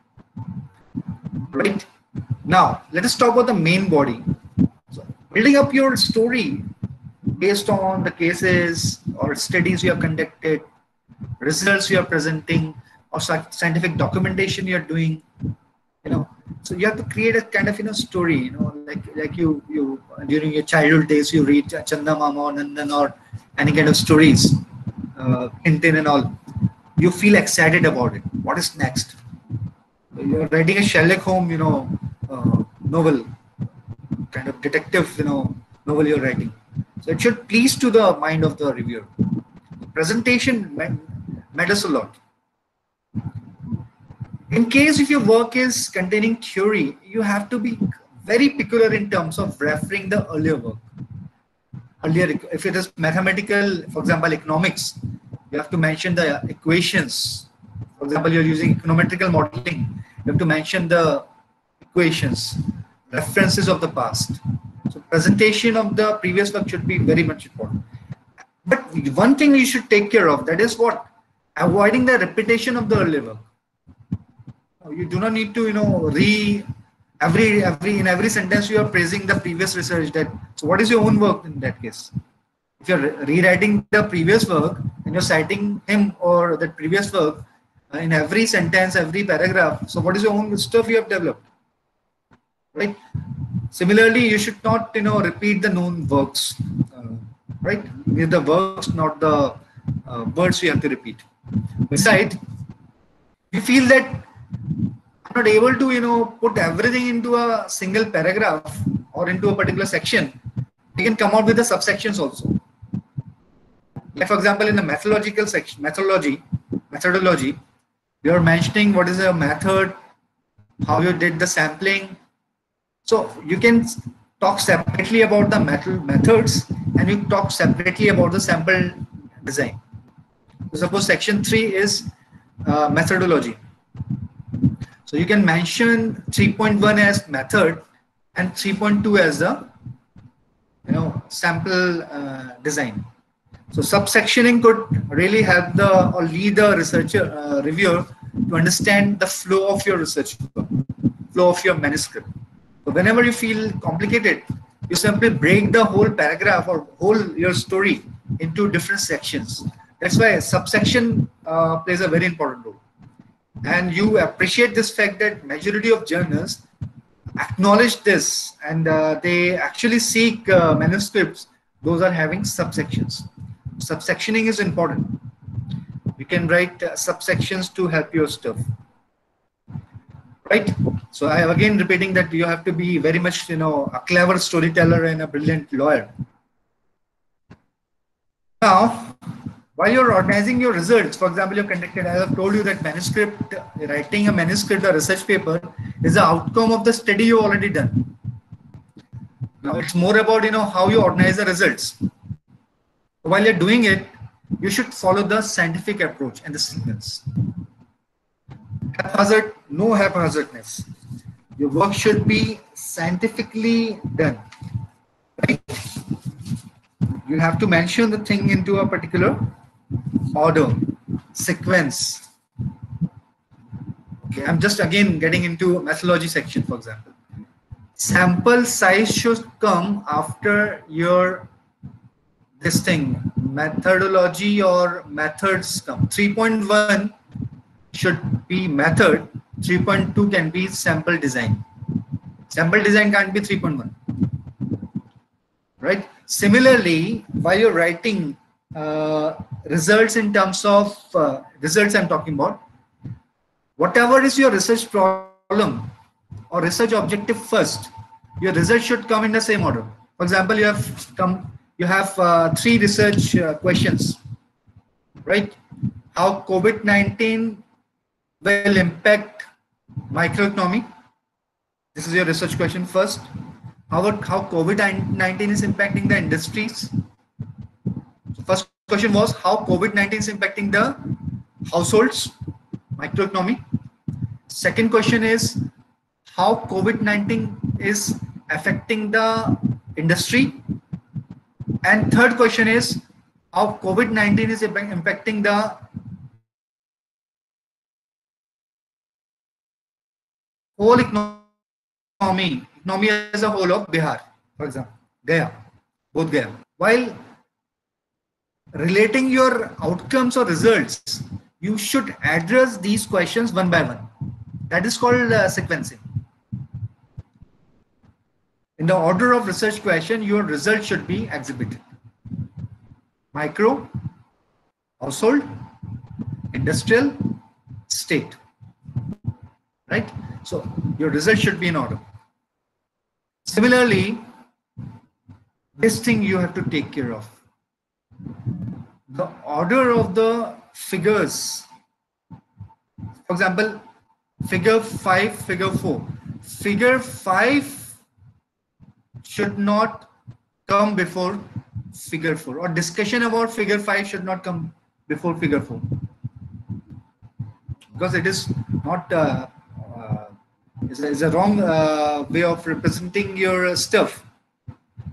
Right? Now, let us talk about the main body. So, building up your story based on the cases or studies you have conducted, results you are presenting, or scientific documentation you are doing, so you have to create a kind of story, like you during your childhood days you read Chanda Mama or Nandan or any kind of stories, Tintin and all. You feel excited about it. What is next? You're writing a Sherlock Holmes, novel, kind of detective, novel you're writing. So it should please to the mind of the reviewer. The presentation matters a lot. In case if your work is containing theory, you have to be very peculiar in terms of referring the earlier work. Earlier, if it is mathematical, for example, economics, you have to mention the equations. For example, you're using econometrical modeling. You have to mention the equations, references of the past. So presentation of the previous work should be very much important. But one thing you should take care of, that is what? Avoiding the repetition of the earlier work. You do not need to, in every sentence you are praising the previous research. So what is your own work in that case? If you're rewriting the previous work and you're citing him or that previous work in every sentence, every paragraph, so what is your own stuff you have developed, right? Similarly, you should not, repeat the known works, right? These are the works, not the words you have to repeat. Besides, you feel that I'm not able to, put everything into a single paragraph or into a particular section, you can come out with the subsections also. Like for example, in the methodological section, methodology, you're mentioning what is a method, how you did the sampling. So you can talk separately about the methods and you talk separately about the sample design. So suppose section 3 is methodology. So you can mention 3.1 as method and 3.2 as the sample design. So subsectioning could really help or lead the researcher reviewer to understand the flow of your research, flow of your manuscript. So whenever you feel complicated, you simply break the whole paragraph or your story into different sections. That's why subsection plays a very important role. And you appreciate this fact that majority of journals acknowledge this and they actually seek manuscripts those are having subsections. Subsectioning is important. You can write subsections to help your stuff, right? So I am again repeating that you have to be very much a clever storyteller and a brilliant lawyer. Now while you're organizing your results, for example, you conducted, as I've told you, that manuscript, writing a manuscript or research paper is the outcome of the study you already done. Now it's more about how you organize the results. While you're doing it, you should follow the scientific approach and the sequence. No haphazardness. Your work should be scientifically done, right? You have to mention the thing into a particular order, sequence. Okay, I'm just again getting into methodology section, for example. Sample size should come after your methodology or methods come. 3.1 should be method, 3.2 can be sample design. Sample design can't be 3.1, right? Similarly, while you're writing results in terms of results I'm talking about, whatever is your research problem or research objective first, your result should come in the same order. For example, you have 3 research questions, right? How COVID-19 will impact microeconomy. This is your research question first. How COVID-19 is impacting the industries. So first question was how COVID-19 is impacting the households, microeconomy. Second question is how COVID-19 is affecting the industry. And third question is how COVID-19 is impacting the whole economy as a whole of Bihar, for example, both Gaya. While relating your outcomes or results, you should address these questions one by one. That is called sequencing. In the order of research question, your result should be exhibited. Micro, household, industrial, state. Right? So your result should be in order. Similarly, this thing you have to take care of. The order of the figures. For example, figure 5, figure 4. Figure 5 should not come before figure 4, or discussion about figure 5 should not come before figure 4, because it is not is a wrong way of representing your stuff.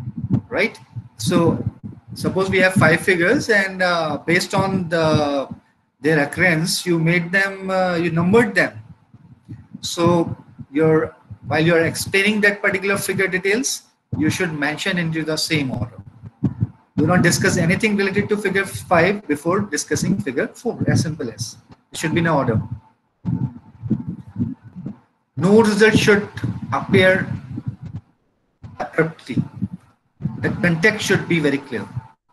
right? So suppose we have 5 figures, and based on their occurrence, you made them, you numbered them. So while you're explaining that particular figure details, you should mention into the same order. Do not discuss anything related to figure 5 before discussing figure 4, as simple as. It should be in order. No result should appear abruptly. The context should be very clear.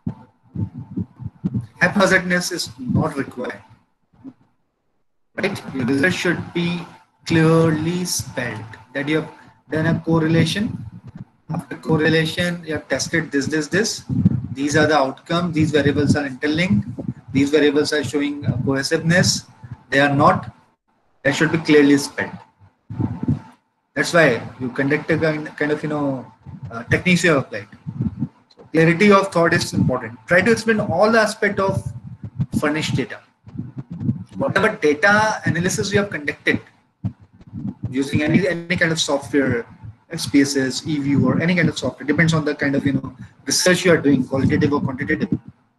Haphazardness is not required. Right? Your result should be clearly spelled. That you have done a correlation. After correlation, you have tested this. These are the outcomes. These variables are interlinked. These variables are showing cohesiveness. They are not. That should be clearly spelled. That's why you conduct a kind of techniques you have applied. So clarity of thought is important. Try to explain all the aspect of furnished data. Whatever data analysis you have conducted using any kind of software, XPSS, eView, or any kind of software, depends on the kind of research you are doing, qualitative or quantitative.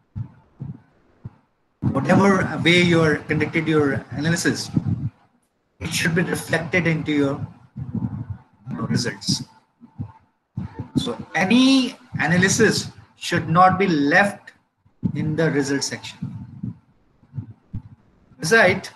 Whatever way you are conducted your analysis, it should be reflected into your results. So any analysis should not be left in the result section. Besides,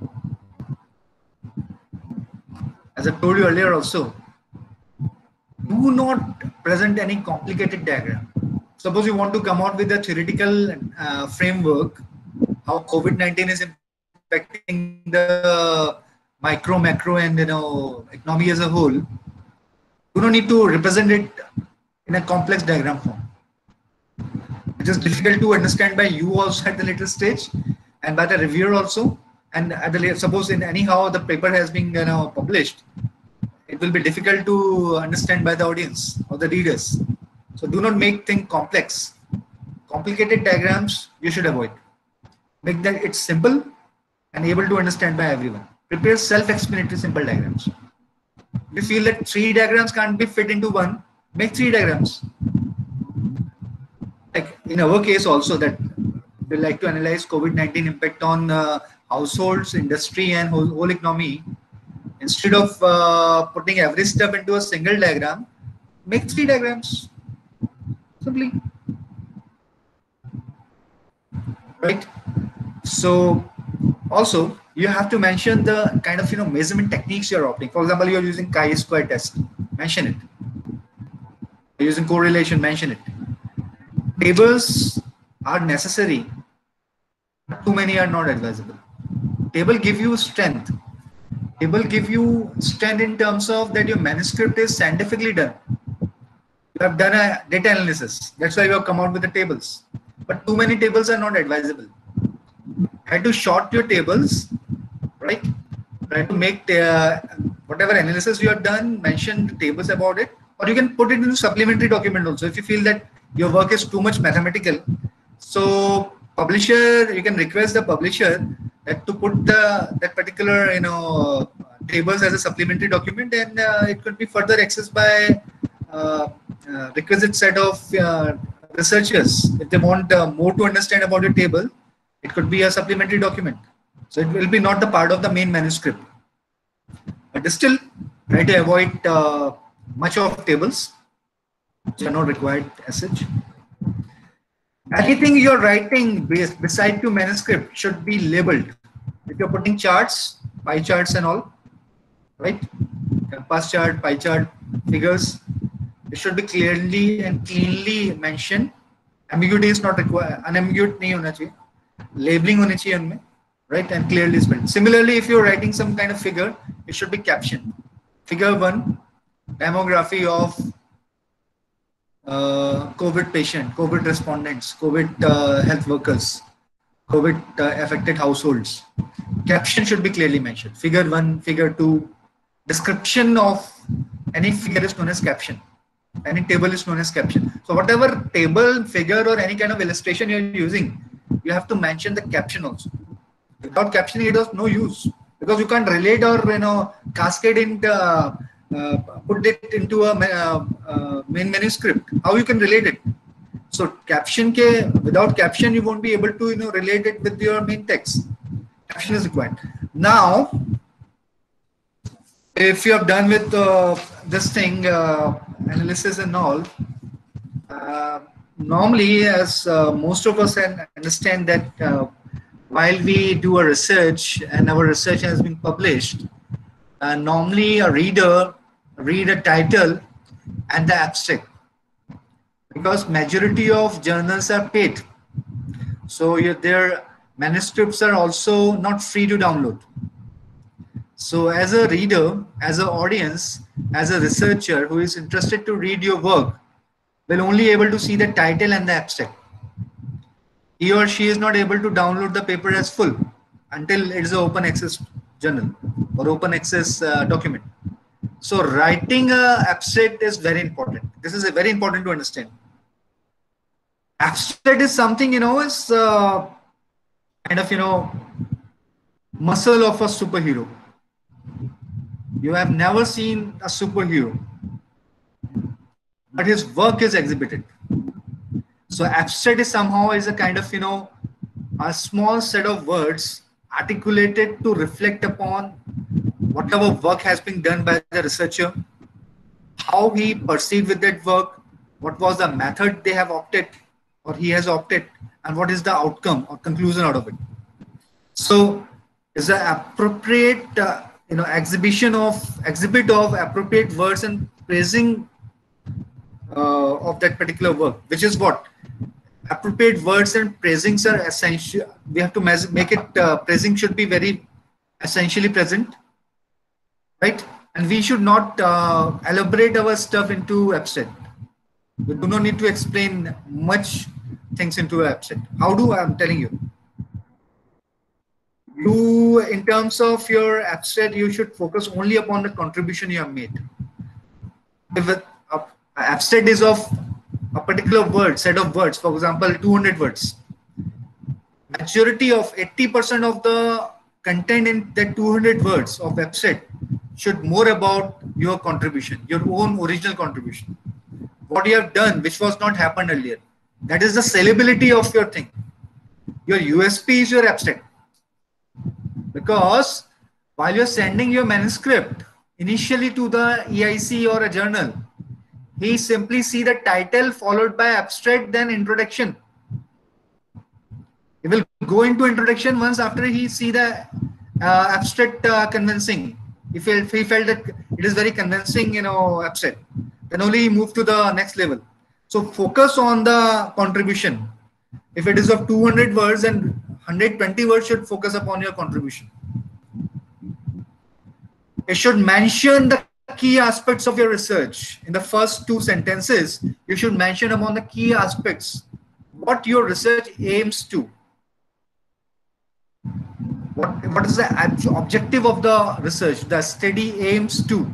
as I told you earlier also, do not present any complicated diagram. Suppose you want to come out with a theoretical framework, how COVID-19 is impacting the micro, macro, and economy as a whole. You don't need to represent it in a complex diagram form. It is difficult to understand by you also at the later stage, and by the reviewer also. And at the suppose in anyhow the paper has been published, it will be difficult to understand by the audience or the readers. So do not make things complex. Complicated diagrams you should avoid. Make that it's simple and able to understand by everyone. Prepare self-explanatory simple diagrams. If you feel that 3 diagrams can't be fit into one, make 3 diagrams. Like in our case also, that we like to analyze COVID-19 impact on households, industry, and whole economy. Instead of putting every step into a single diagram, make 3 diagrams. Simply. Right? So also you have to mention the kind of measurement techniques you're opting. For example, you're using chi-square test. Mention it. You're using correlation. Mention it. Tables are necessary. Too many are not advisable. Table give you strength. Table give you strength in terms of that your manuscript is scientifically done. You have done a data analysis. That's why you have come out with the tables. But too many tables are not advisable. Try to short your tables, right? Try to make whatever analysis you have done, mention the tables about it, or you can put it in a supplementary document also if you feel that your work is too much mathematical. So publisher, you can request the publisher that to put that particular tables as a supplementary document, and it could be further accessed by requisite set of researchers. If they want more to understand about your table, it could be a supplementary document. So it will be not the part of the main manuscript. But still, try to avoid much of tables which are not required as such. Anything you're writing beside to manuscript should be labeled. If you're putting charts, pie charts and all, right? Compass chart, pie chart, figures, it should be clearly and cleanly mentioned. Ambiguity is not required. Unambiguous nahi hona chahiye. Labeling honi chahiye unme, right? And clearly spelled. Similarly, if you're writing some kind of figure, it should be captioned. Figure 1, demography of COVID patient, COVID respondents, COVID health workers, COVID affected households. Caption should be clearly mentioned. Figure 1, figure 2. Description of any figure is known as caption. Any table is known as caption. So whatever table, figure, or any kind of illustration you're using, you have to mention the caption also. Without captioning, it has no use, because you can't relate or cascade into put it into a main manuscript, how you can relate it? So caption without caption you won't be able to relate it with your main text. Caption is required. Now if you have done with this thing, analysis and all, normally as most of us understand that while we do a research and our research has been published, normally a reader read a title and the abstract, because majority of journals are paid, so their manuscripts are also not free to download. So as a reader, as an audience, as a researcher who is interested to read your work, will only able to see the title and the abstract. He or she is not able to download the paper as full until it is an open access journal or open access document. So writing a abstract is very important. This is very important to understand. Abstract is something, is kind of, muscle of a superhero. You have never seen a superhero, but his work is exhibited. So abstract is somehow a kind of, a small set of words articulated to reflect upon whatever work has been done by the researcher, how he perceived with that work, what was the method they have opted or he has opted, and what is the outcome or conclusion out of it. So it's an appropriate exhibit of appropriate words and praising of that particular work, which is what appropriate words and praisings are essential. We have to make it praising should be very essentially present, right? And we should not elaborate our stuff into abstract. We do not need to explain much things into abstract. I'm telling you. In terms of your abstract, you should focus only upon the contribution you have made. If abstract is of a particular set of words, for example, 200 words, majority of 80% of the content in that 200 words of abstract should more about your contribution, your own original contribution, what you have done, which was not happened earlier. That is the sellability of your thing. Your USP is your abstract. Because while you're sending your manuscript initially to the EIC or a journal, he simply see the title followed by abstract, then introduction. He will go into introduction once after he see the abstract convincing. If he felt that it is very convincing, abstract, then only he move to the next level. So focus on the contribution. If it is of 200 words, and 120 words should focus upon your contribution. It should mention the key aspects of your research. In the first 2 sentences, you should mention among the key aspects what your research aims to. What is the objective of the research? The study aims to.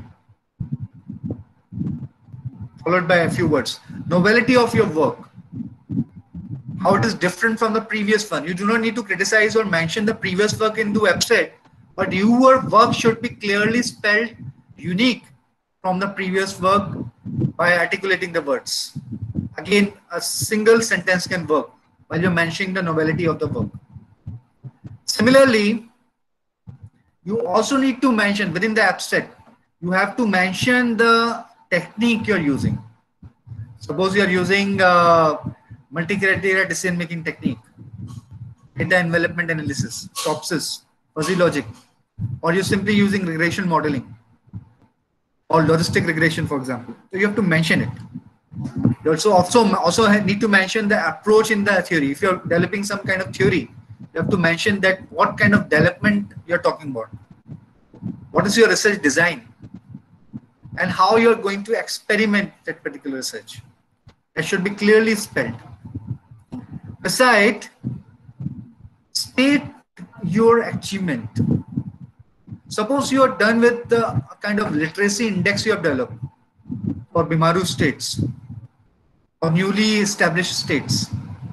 Followed by a few words. Novelty of your work. How it is different from the previous one. You do not need to criticize or mention the previous work into abstract, but your work should be clearly spelled unique from the previous work by articulating the words. Again, a single sentence can work while you're mentioning the novelty of the work. Similarly, you also need to mention within the abstract, you have to mention the technique you're using. Suppose you're using multi-criteria decision-making technique, data envelopment analysis, TOPSIS, fuzzy logic, or you're simply using regression modeling or logistic regression, for example. So you have to mention it. You also need to mention the approach in the theory. If you're developing some kind of theory, you have to mention that what kind of development you're talking about. What is your research design? And how you're going to experiment that particular research. That should be clearly spelled. Besides, state your achievement. Suppose you are done with the kind of literacy index you have developed for Bimaru states or newly established states.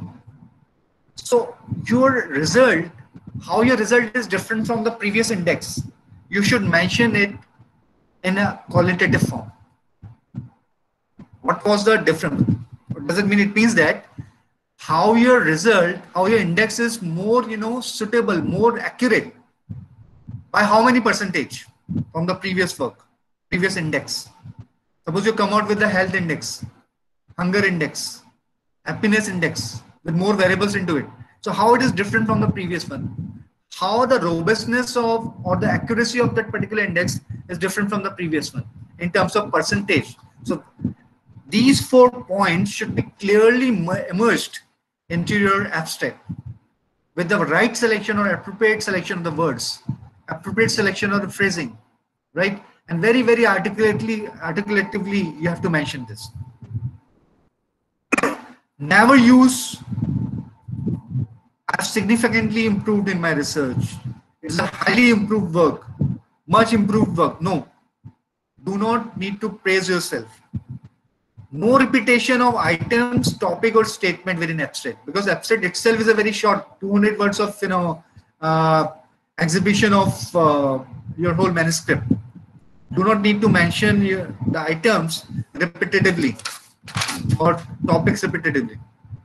So your result, how your result is different from the previous index, you should mention it in a qualitative form. What was the difference? What does it mean? It means that how your result, how your index is more, suitable, more accurate. By how many percentage from the previous work, previous index? Suppose you come out with the health index, hunger index, happiness index with more variables into it. So how it is different from the previous one? How the robustness of or the accuracy of that particular index is different from the previous one in terms of percentage. So these 4 points should be clearly immersed into your abstract with the right selection or appropriate selection of the words, appropriate selection of the phrasing, right? And very, very articulatively, you have to mention this. Never use, I've significantly improved in my research. It's a highly improved work, much improved work. No, do not need to praise yourself. No repetition of items, topic or statement within abstract, because abstract itself is a very short 200 words of exhibition of your whole manuscript. Do not need to mention the items repetitively or topics repetitively.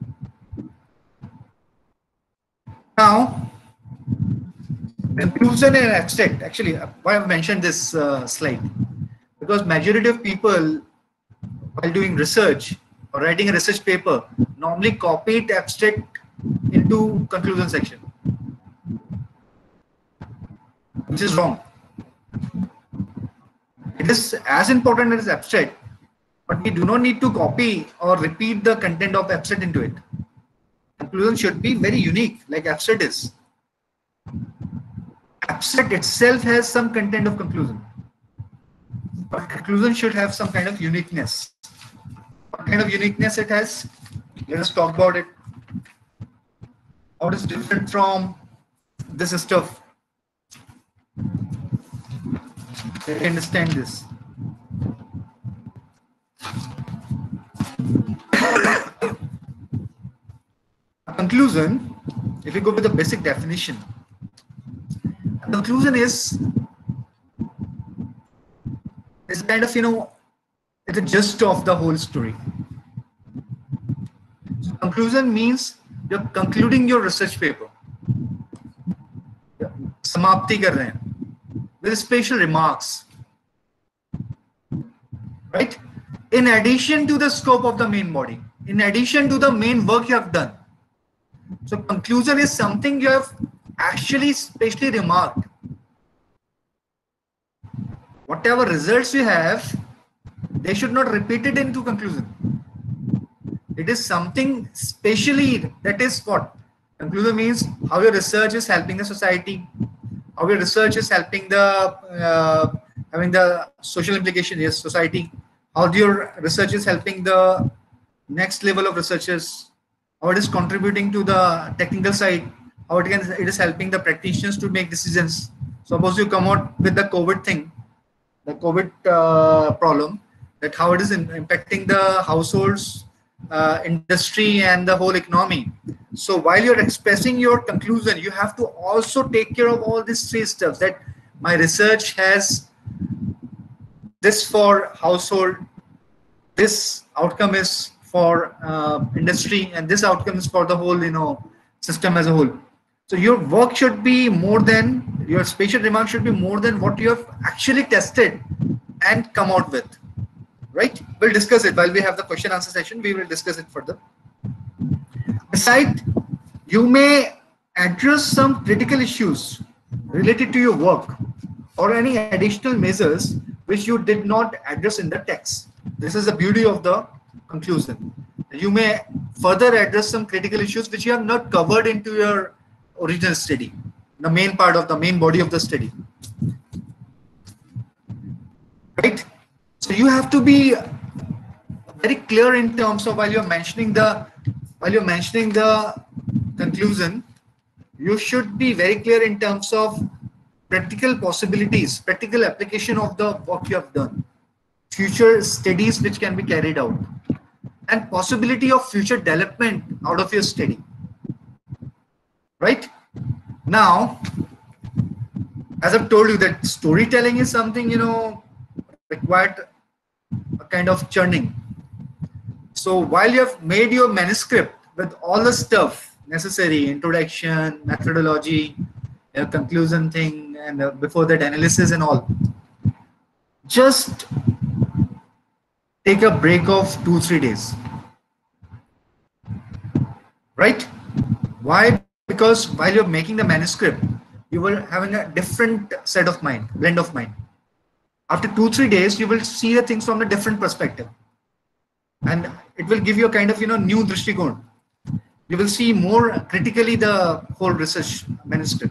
Now, conclusion and abstract. Actually, why I've mentioned this slide, because majority of people, while doing research or writing a research paper, normally copy it abstract into conclusion section, which is wrong. It is as important as abstract, but we do not need to copy or repeat the content of abstract into it. Conclusion should be very unique, like abstract is. Abstract itself has some content of conclusion, but conclusion should have some kind of uniqueness. What kind of uniqueness it has? Let us talk about it. How it is different from this stuff. Let us understand this. Conclusion, if you go with the basic definition, conclusion is kind of, it's a gist of the whole story. So conclusion means you're concluding your research paper. Samapti kar rahe hain with special remarks, right? In addition to the scope of the main body, in addition to the main work you have done. So conclusion is something you have actually specially remarked. Whatever results you have, they should not repeat it into conclusion. It is something specially, that is what conclusion means, how your research is helping the society, how your research is helping the having the social implication, yes, society, how your research is helping the next level of researchers, how it is contributing to the technical side, how it is helping the practitioners to make decisions. Suppose you come out with the COVID thing, the COVID problem, that how it is impacting the households, industry and the whole economy. So while you're expressing your conclusion, you have to also take care of all these 3 steps, that my research has this for household, this outcome is for industry, and this outcome is for the whole system as a whole. So your work should be more than, your spatial remark should be more than what you have actually tested and come out with, right? We'll discuss it while we have the question answer session. We will discuss it further. Besides, you may address some critical issues related to your work or any additional measures which you did not address in the text. This is the beauty of the conclusion. You may further address some critical issues which you have not covered into your original study, the main part of the main body of the study, right? So you have to be very clear in terms of while you're mentioning the conclusion, you should be very clear in terms of practical possibilities, practical application of the work you have done, future studies which can be carried out, and possibility of future development out of your study, right? Now, as I've told you that storytelling is something, required a kind of churning. So while you have made your manuscript with all the stuff necessary, introduction, methodology, conclusion thing, and before that analysis and all, just take a break of 2-3 days, right? Why? Because while you're making the manuscript, you were having a different set of mind, blend of mind. After 2-3 days, you will see the things from a different perspective, and it will give you a kind of new drishtikon. You will see more critically the whole research manuscript,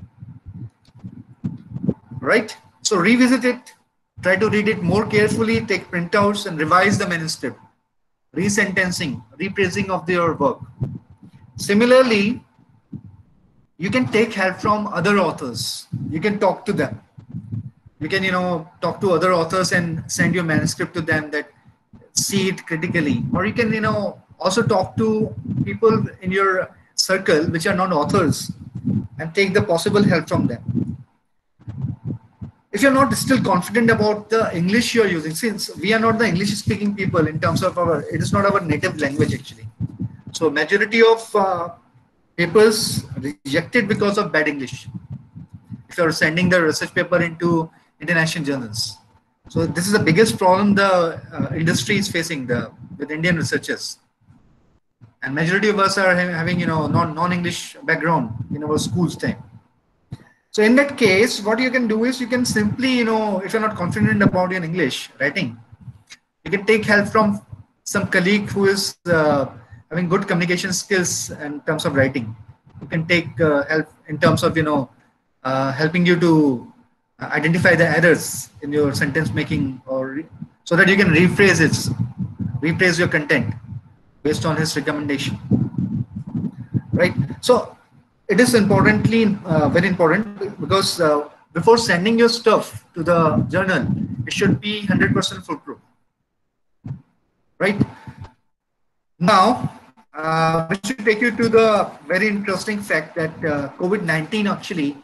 right? So revisit it, try to read it more carefully, take printouts and revise the manuscript, resentencing, rephrasing of your work. Similarly, you can take help from other authors. You can talk to them. You can, talk to other authors and send your manuscript to them, that see it critically. Or you can, also talk to people in your circle which are not authors and take the possible help from them. If you're not still confident about the English you're using, since we are not the English speaking people in terms of it is not our native language actually. So majority of papers rejected because of bad English. If you're sending the research paper into international journals. So this is the biggest problem the industry is facing with Indian researchers. And majority of us are having, non-English background in our school's time. So in that case, what you can do is you can simply, if you're not confident about your English writing, you can take help from some colleague who is having good communication skills in terms of writing. You can take help in terms of, helping you to identify the errors in your sentence making, or so that you can rephrase your content based on his recommendation, right? So it is very important, because before sending your stuff to the journal, it should be 100% foolproof, right? Now, we should take you to the very interesting fact that COVID-19 actually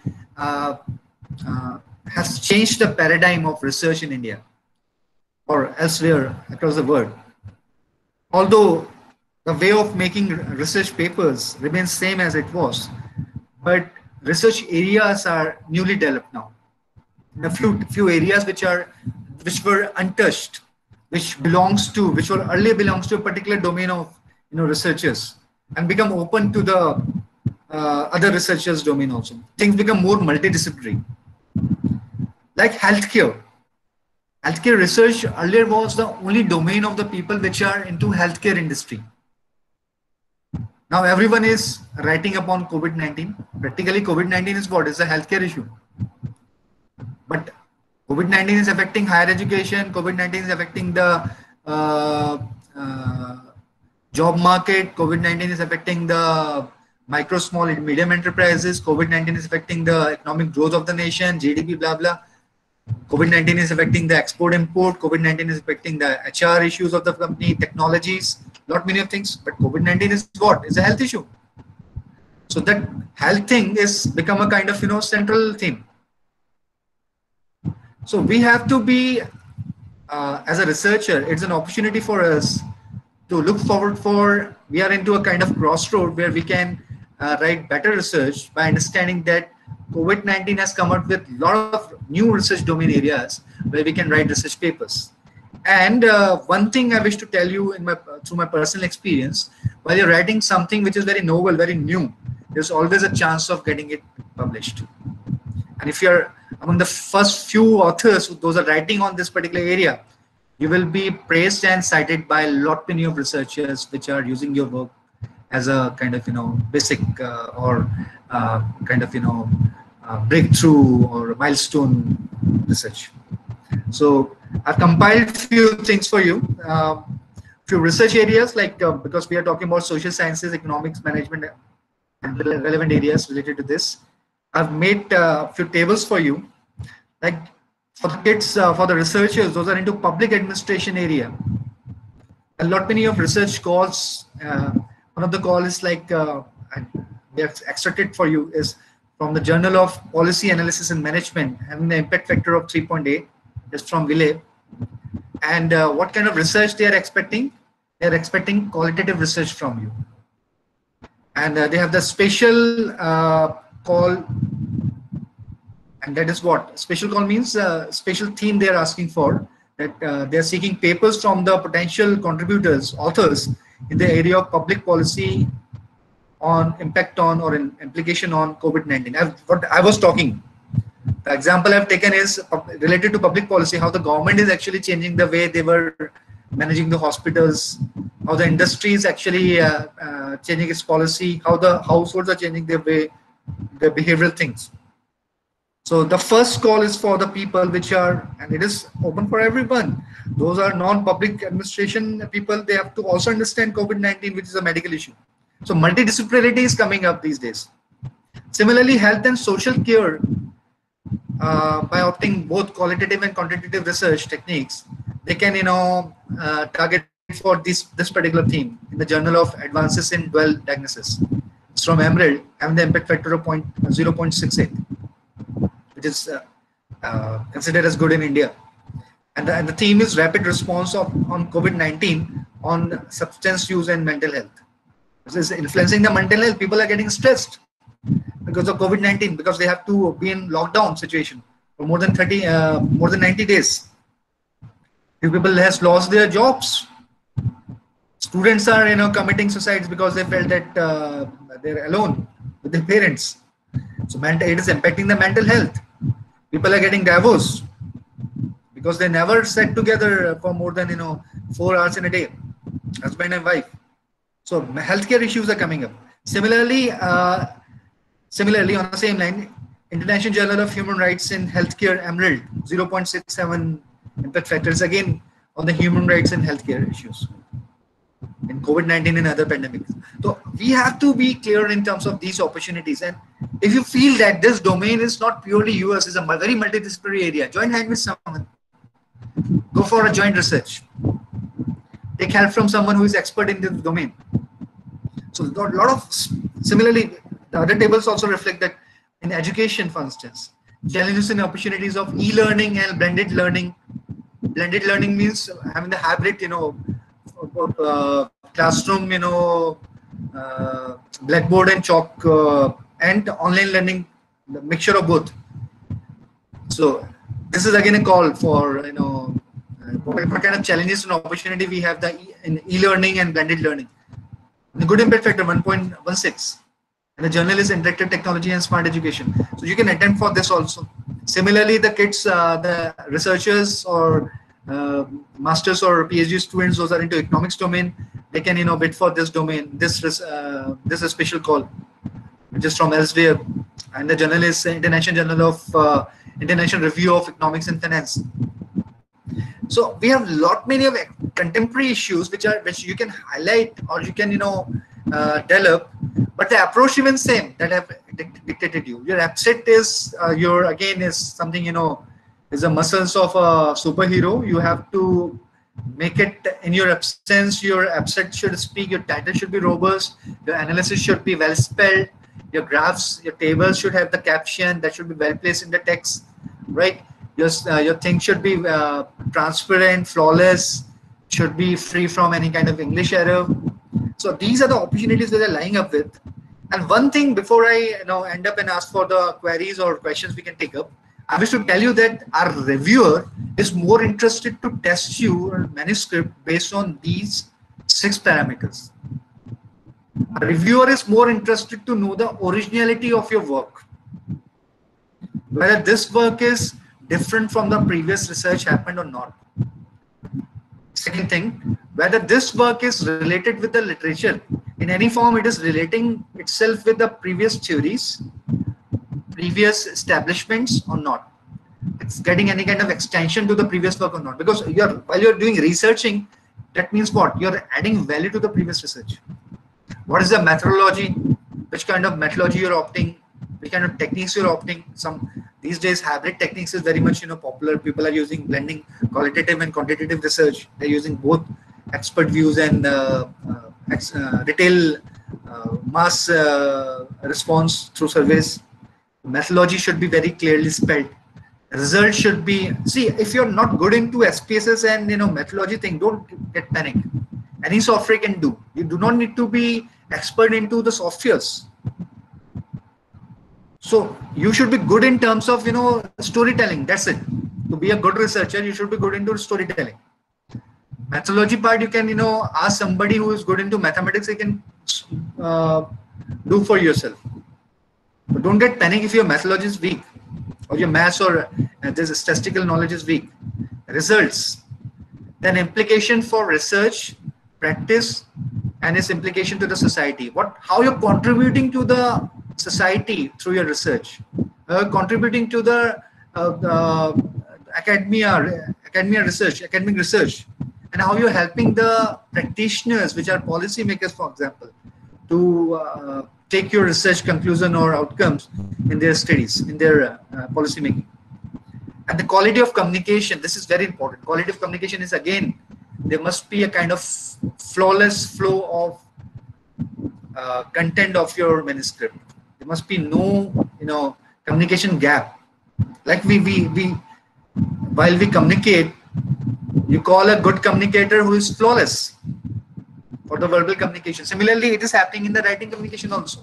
has changed the paradigm of research in India or elsewhere across the world. Although the way of making research papers remains same as it was, but research areas are newly developed now. A few areas which were untouched, which were earlier belongs to a particular domain of researchers, and become open to the other researchers' domain also. Things become more multidisciplinary. Like healthcare. Healthcare research earlier was the only domain of the people which are into healthcare industry. Now everyone is writing upon COVID-19. Practically COVID-19 is what? It's a healthcare issue. But COVID-19 is affecting higher education. COVID-19 is affecting the job market. COVID-19 is affecting the micro, small and medium enterprises. COVID-19 is affecting the economic growth of the nation, GDP, blah, blah. COVID-19 is affecting the export import. COVID-19 is affecting the HR issues of the company, technologies, lot many of things. But COVID-19 is what? It's a health issue. So that health thing is become a kind of central theme. So we have to be as a researcher, it's an opportunity for us to look forward for. We are into a kind of crossroad where we can write better research by understanding that COVID-19 has come up with a lot of new research domain areas where we can write research papers. And one thing I wish to tell you through my personal experience, while you're writing something which is very novel, very new, there's always a chance of getting it published. And if you're among the first few authors those are writing on this particular area, you will be praised and cited by a lot many of researchers which are using your work as a kind of basic or kind of breakthrough or milestone research. So I've compiled few things for you, few research areas, like because we are talking about social sciences, economics, management, and relevant areas related to this. I've made a few tables for you, like for the kids, for the researchers, those are into public administration area. A lot many of research calls. One of the call is like we have extracted for you is from the Journal of Policy Analysis and Management, having the impact factor of 3.8, just from Wiley, And what kind of research they are expecting? They are expecting qualitative research from you. And they have the special call, and that is what special call means. Special theme they are asking for, that they are seeking papers from the potential contributors, authors in the area of public policy on impact on or in implication on COVID-19. What I was talking, the example I've taken is related to public policy, how the government is actually changing the way they were managing the hospitals, how the industry is actually changing its policy, how the households are changing their way, their behavioral things. So the first call is for the people which are, and it is open for everyone. Those are non-public administration people. They have to also understand COVID-19, which is a medical issue. So multidisciplinarity is coming up these days. Similarly, health and social care, by opting both qualitative and quantitative research techniques, they can, target for this particular theme in the Journal of Advances in Dual Diagnosis. It's from Emerald, having the impact factor of 0.68, which is considered as good in India. And the theme is rapid response on COVID-19 on substance use and mental health. This is influencing the mental health. People are getting stressed because of COVID-19, because they have to be in lockdown situation for more than 90 days. Few people has lost their jobs. Students are, committing suicides because they felt that they're alone with their parents. So it is impacting the mental health. People are getting divorced because they never sat together for more than 4 hours in a day, husband and wife. So healthcare issues are coming up. Similarly, on the same line, International Journal of Human Rights in Healthcare, Emerald, 0.67 impact factors, again on the human rights and healthcare issues in COVID-19 and other pandemics. So we have to be clear in terms of these opportunities. And if you feel that this domain is not purely yours, it's a very multidisciplinary area, join hand with someone. Go for a joint research. Take help from someone who is expert in this domain. So a lot of, similarly, the other tables also reflect that in education, for instance, challenges and opportunities of e-learning and blended learning. Blended learning means having the hybrid, classroom, blackboard and chalk, and online learning, the mixture of both. So this is again a call for, what kind of challenges and opportunity we have in e-learning and blended learning. The good impact factor 1.16, and the journal is interactive technology and smart education. So you can attempt for this also. Similarly, the kids, the researchers or masters or PhD students, those are into economics domain, they can bid for this domain. This is a special call, which is from Elsevier, and the journal is International Journal of International Review of Economics and Finance. So we have many of contemporary issues which you can highlight or you can develop, but the approach remains same that have dictated you. Your abstract is is something is the muscles of a superhero. You have to make it in your absence. Your abstract should speak. Your title should be robust. Your analysis should be well spelled. Your graphs, your tables should have the caption that should be well placed in the text, right? Your thing should be transparent, flawless, should be free from any kind of English error. So these are the opportunities that they're lining up with. And one thing before I end up and ask for the queries or questions we can take up, I wish to tell you that our reviewer is more interested to test your manuscript based on these 6 parameters. A reviewer is more interested to know the originality of your work, whether this work is different from the previous research happened or not. Second thing, whether this work is related with the literature in any form, it is relating itself with the previous theories, previous establishments or not. It's getting any kind of extension to the previous work or not. Because while you're doing researching, that means what? You're adding value to the previous research. What is the methodology? Which kind of methodology you're opting? Which kind of techniques you're opting? These days, hybrid techniques is very much popular. People are using blending qualitative and quantitative research. They're using both expert views and retail mass response through surveys. Methodology should be very clearly spelled. Result should be, see, if you're not good into SPSS and methodology thing, don't get panic. Any software can do. You do not need to be expert into the softwares. So you should be good in terms of storytelling. That's it. To be a good researcher, you should be good into storytelling. Methodology part, you can ask somebody who is good into mathematics. They can do for yourself. But don't get panic if your methodology is weak, or your maths or this statistical knowledge is weak. Results, then implication for research, practice, and its implication to the society. How you're contributing to the society through your research, contributing to the academic research, and how you're helping the practitioners, which are policymakers, for example, to take your research conclusion or outcomes in their studies, in their policy making. And the quality of communication, this is very important. Quality of communication is, again, there must be a kind of flawless flow of content of your manuscript. There must be no communication gap. Like while we communicate, you call a good communicator who is flawless for the verbal communication. Similarly, it is happening in the writing communication also.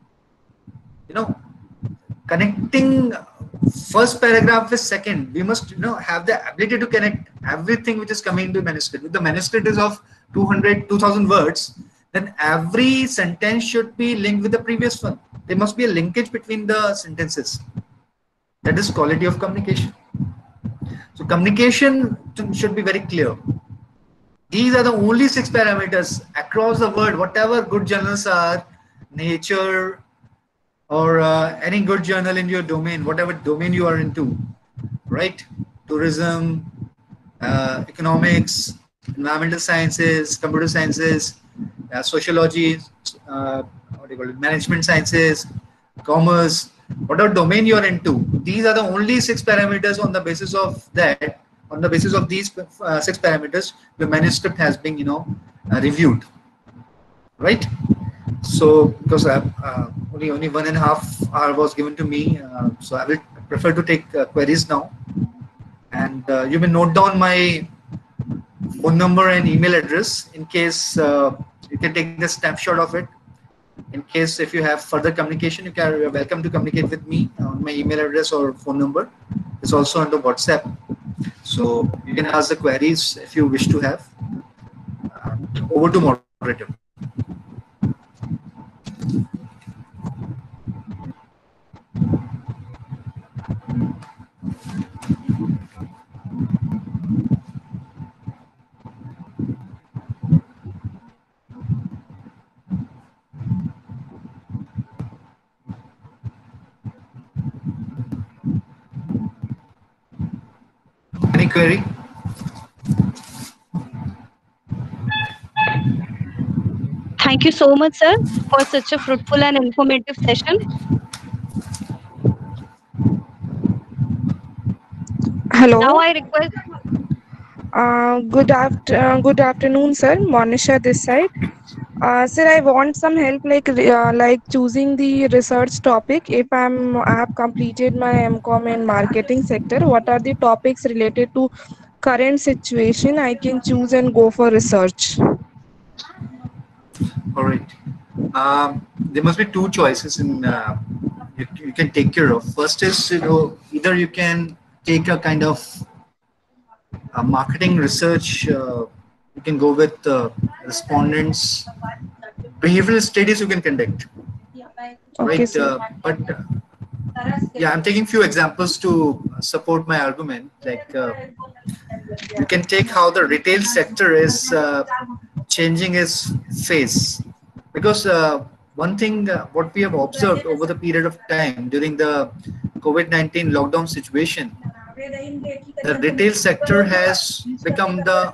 Connecting first paragraph with second, we must have the ability to connect everything which is coming into manuscript. If the manuscript is of 2,000 words, then every sentence should be linked with the previous one. There must be a linkage between the sentences. That is quality of communication. So communication should be very clear. These are the only 6 parameters across the world. Whatever good journals are, Nature or any good journal in your domain, whatever domain you are into, right? Tourism, economics, environmental sciences, computer sciences, sociology, management sciences, commerce, whatever domain you are into. These are the only 6 parameters. On the basis of that, on the basis of these 6 parameters, the manuscript has been, reviewed, right? So, because only 1.5 hours was given to me, so I will prefer to take queries now. And you may note down my phone number and email address in case you can take the snapshot of it. In case if you have further communication, you're welcome to communicate with me on my email address or phone number. It's also on the WhatsApp. So you can ask the queries if you wish to have. Over to moderator. Any query? Thank you so much, sir, for such a fruitful and informative session. Hello. Now I request. Good afternoon, sir. Monisha this side. Sir, I want some help, like choosing the research topic. If I have completed my MCOM in marketing sector, what are the topics related to current situation I can choose and go for research? All right. There must be 2 choices in you can take care of. First is either you can take a kind of marketing research. You can go with respondents. Behavioral studies you can conduct. Okay, Right. sir. But yeah, I'm taking few examples to support my argument. Like you can take how the retail sector is changing its face, because one thing what we have observed over the period of time during the COVID-19 lockdown situation, the retail sector has become the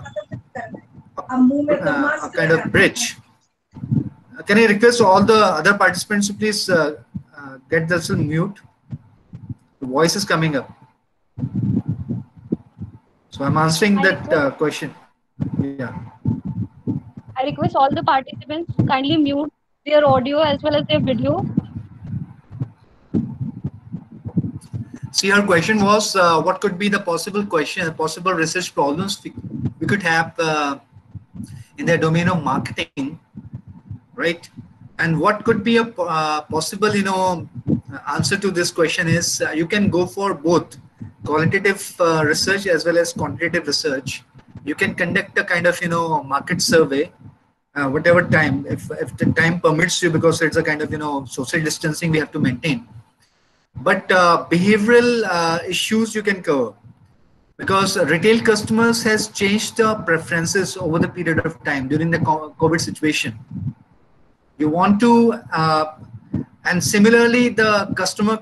a kind of bridge. Can I request all the other participants to please get themselves mute? The voice is coming up. So I'm answering that question. Yeah. I request all the participants kindly mute their audio as well as their video. See, her question was, what could be the possible research problems we could have in the domain of marketing, right? And what could be a possible, answer to this question is you can go for both qualitative research as well as quantitative research. You can conduct a kind of, market survey, whatever time, if the time permits you, because it's a kind of, social distancing we have to maintain. But behavioral issues you can cover, because retail customers has changed the preferences over the period of time during the COVID situation. You want to, and similarly, the customer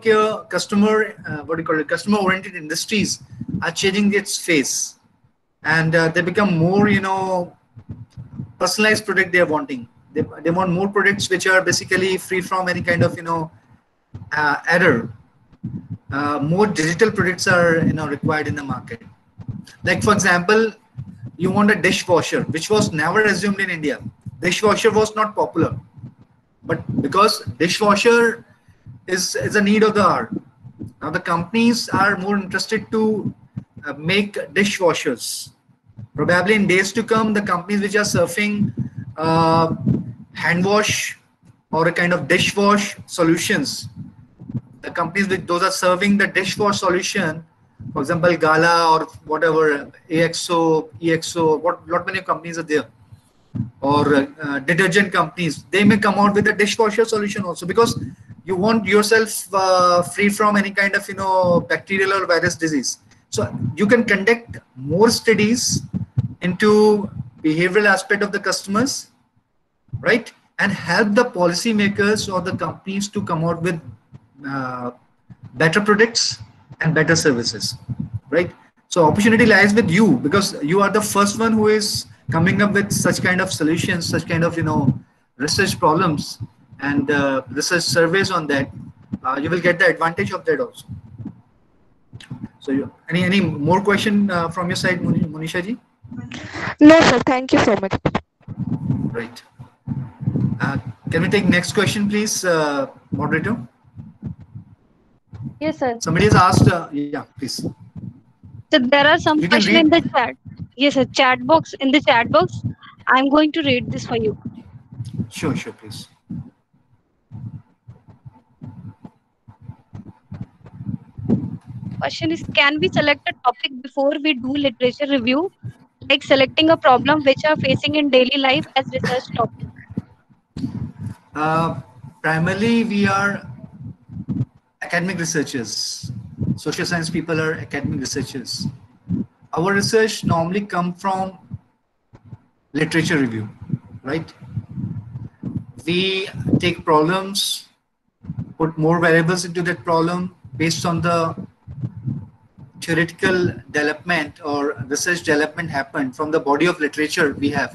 oriented industries are changing its face, and they become more, personalized product they are wanting. They want more products which are basically free from any kind of, error. More digital products are, required in the market. Like, for example, you want a dishwasher, which was never assumed in India. Dishwasher was not popular. But because dishwasher is a need of the hour, now the companies are more interested to make dishwashers. Probably in days to come, the companies which are serving hand wash or a kind of dishwash solutions, the companies which those are serving the dishwash solution, for example, Gala or whatever, EXO, lot many companies are there, or detergent companies, they may come out with a dishwasher solution also, because you want yourself free from any kind of, bacterial or virus disease. So you can conduct more studies into behavioral aspect of the customers, right? And help the policymakers or the companies to come out with better products and better services, right? So opportunity lies with you, because you are the first one who is coming up with such kind of solutions, such kind of, research problems and research surveys on that. You will get the advantage of that also. So any more question from your side, Monisha ji? No, sir. Thank you so much. Right. Can we take next question, please, moderator? Yes, sir. Somebody has asked, yeah, please. So there are some You can questions in read. the chat. Yes, sir. Chat box. In the chat box, I'm going to read this for you. Sure, please. Question is, can we select a topic before we do literature review, like selecting a problem which are facing in daily life as research topic? Primarily, we are academic researchers. Social science people are academic researchers. Our research normally comes from literature review, right? We take problems, put more variables into that problem based on the theoretical development or research development happened from the body of literature we have.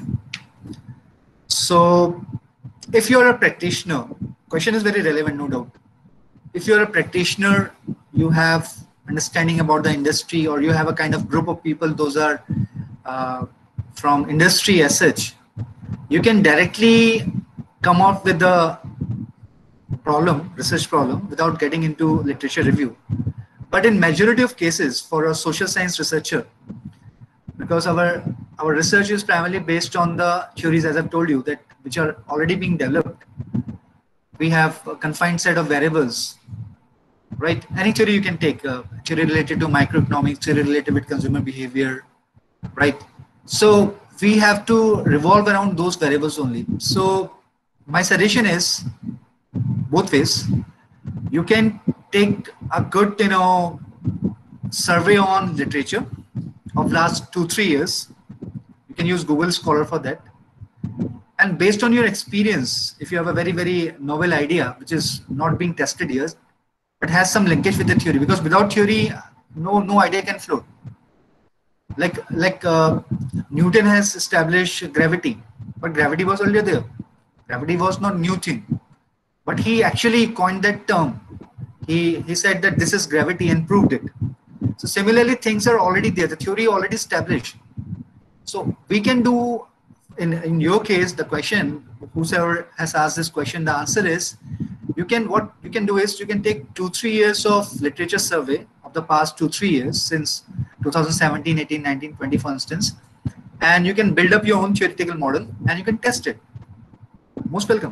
So if you're a practitioner, question is very relevant, no doubt. If you're a practitioner, you have understanding about the industry, or you have a kind of group of people, those are from industry as such, you can directly come out with the problem, research problem, without getting into literature review. But in majority of cases, for a social science researcher, because our research is primarily based on the theories, as I've told you, that which are already being developed. We have a confined set of variables, right? Any theory you can take, theory related to microeconomics, theory related with consumer behavior, right? So we have to revolve around those variables only. So my suggestion is both ways. You can take a good, survey on literature of last 2-3 years. You can use Google Scholar for that. And based on your experience, if you have a very, very novel idea, which is not being tested yet, but has some linkage with the theory, because without theory, no idea can float. Like Newton has established gravity, but gravity was already there. Gravity was not new thing, but he actually coined that term. He said that this is gravity and proved it. So similarly, things are already there. The theory already established. So we can do, in your case, the question, whoever has asked this question, the answer is, what you can do is you can take 2-3 years of literature survey of the past 2-3 years, since 2017, 18, 19, 20, for instance, and you can build up your own theoretical model and you can test it. Most welcome.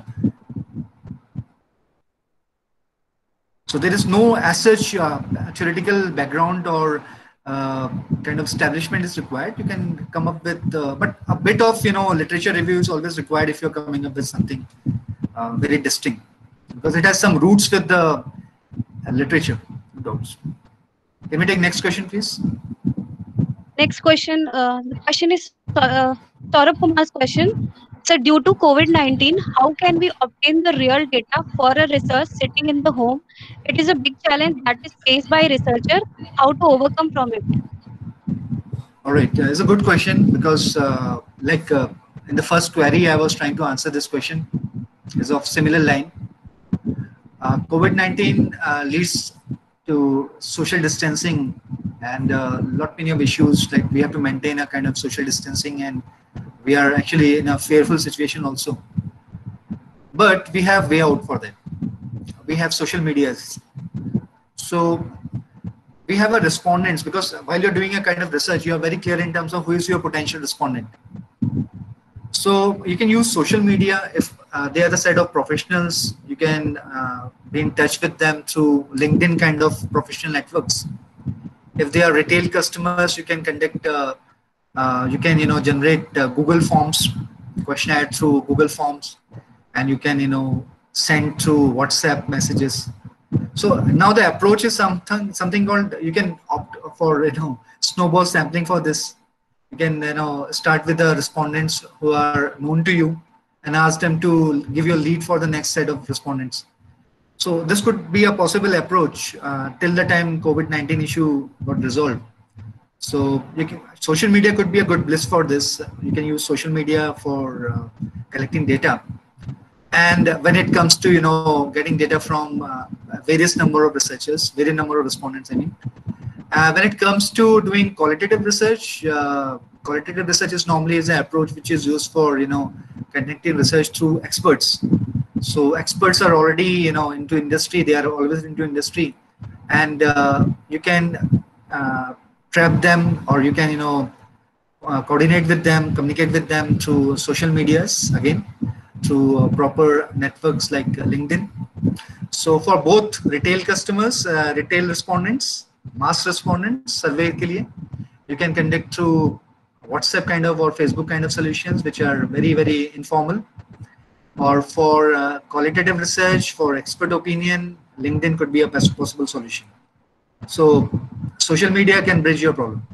So there is no as such theoretical background or kind of establishment is required. You can come up with, but a bit of literature review is always required if you're coming up with something very distinct, because it has some roots with the literature. No doubts. Can we take next question, please? Next question. The question is Saurabh Kumar's question. So, due to COVID-19, how can we obtain the real data for a research sitting in the home? It is a big challenge that is faced by researcher. How to overcome from it? All right, it's a good question, because in the first query, I was trying to answer this question is of similar line. COVID-19 leads to social distancing and lot many of issues, like we have to maintain a kind of social distancing, and we are actually in a fearful situation also. But we have way out for that. We have social medias. So we have a respondents, because while you're doing a kind of research, you are very clear in terms of who is your potential respondent. So you can use social media. If they are the set of professionals, you can be in touch with them through LinkedIn kind of professional networks. If they are retail customers, you can conduct, you can generate Google Forms questionnaire through Google Forms, and you can send through WhatsApp messages. So now the approach is something called, you can opt for snowball sampling for this. You can start with the respondents who are known to you and ask them to give you a lead for the next set of respondents. So this could be a possible approach till the time COVID-19 issue got resolved. So social media could be a good bliss for this. You can use social media for collecting data. And when it comes to getting data from various number of researchers, various number of respondents, I mean. When it comes to doing qualitative research is normally an approach which is used for conducting research through experts. So experts are already into industry. They are always into industry, and you can trap them, or you can coordinate with them, communicate with them through social medias, again through proper networks like LinkedIn. So for both retail customers, retail respondents, mass respondents, survey ke liye, you can conduct through WhatsApp kind of or Facebook kind of solutions, which are very, very informal. Or for qualitative research, for expert opinion, LinkedIn could be a best possible solution. So social media can bridge your problem.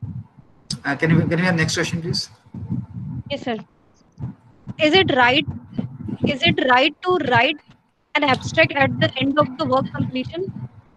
Can we have next question, please? Yes, sir. Is it right to write an abstract at the end of the work completion?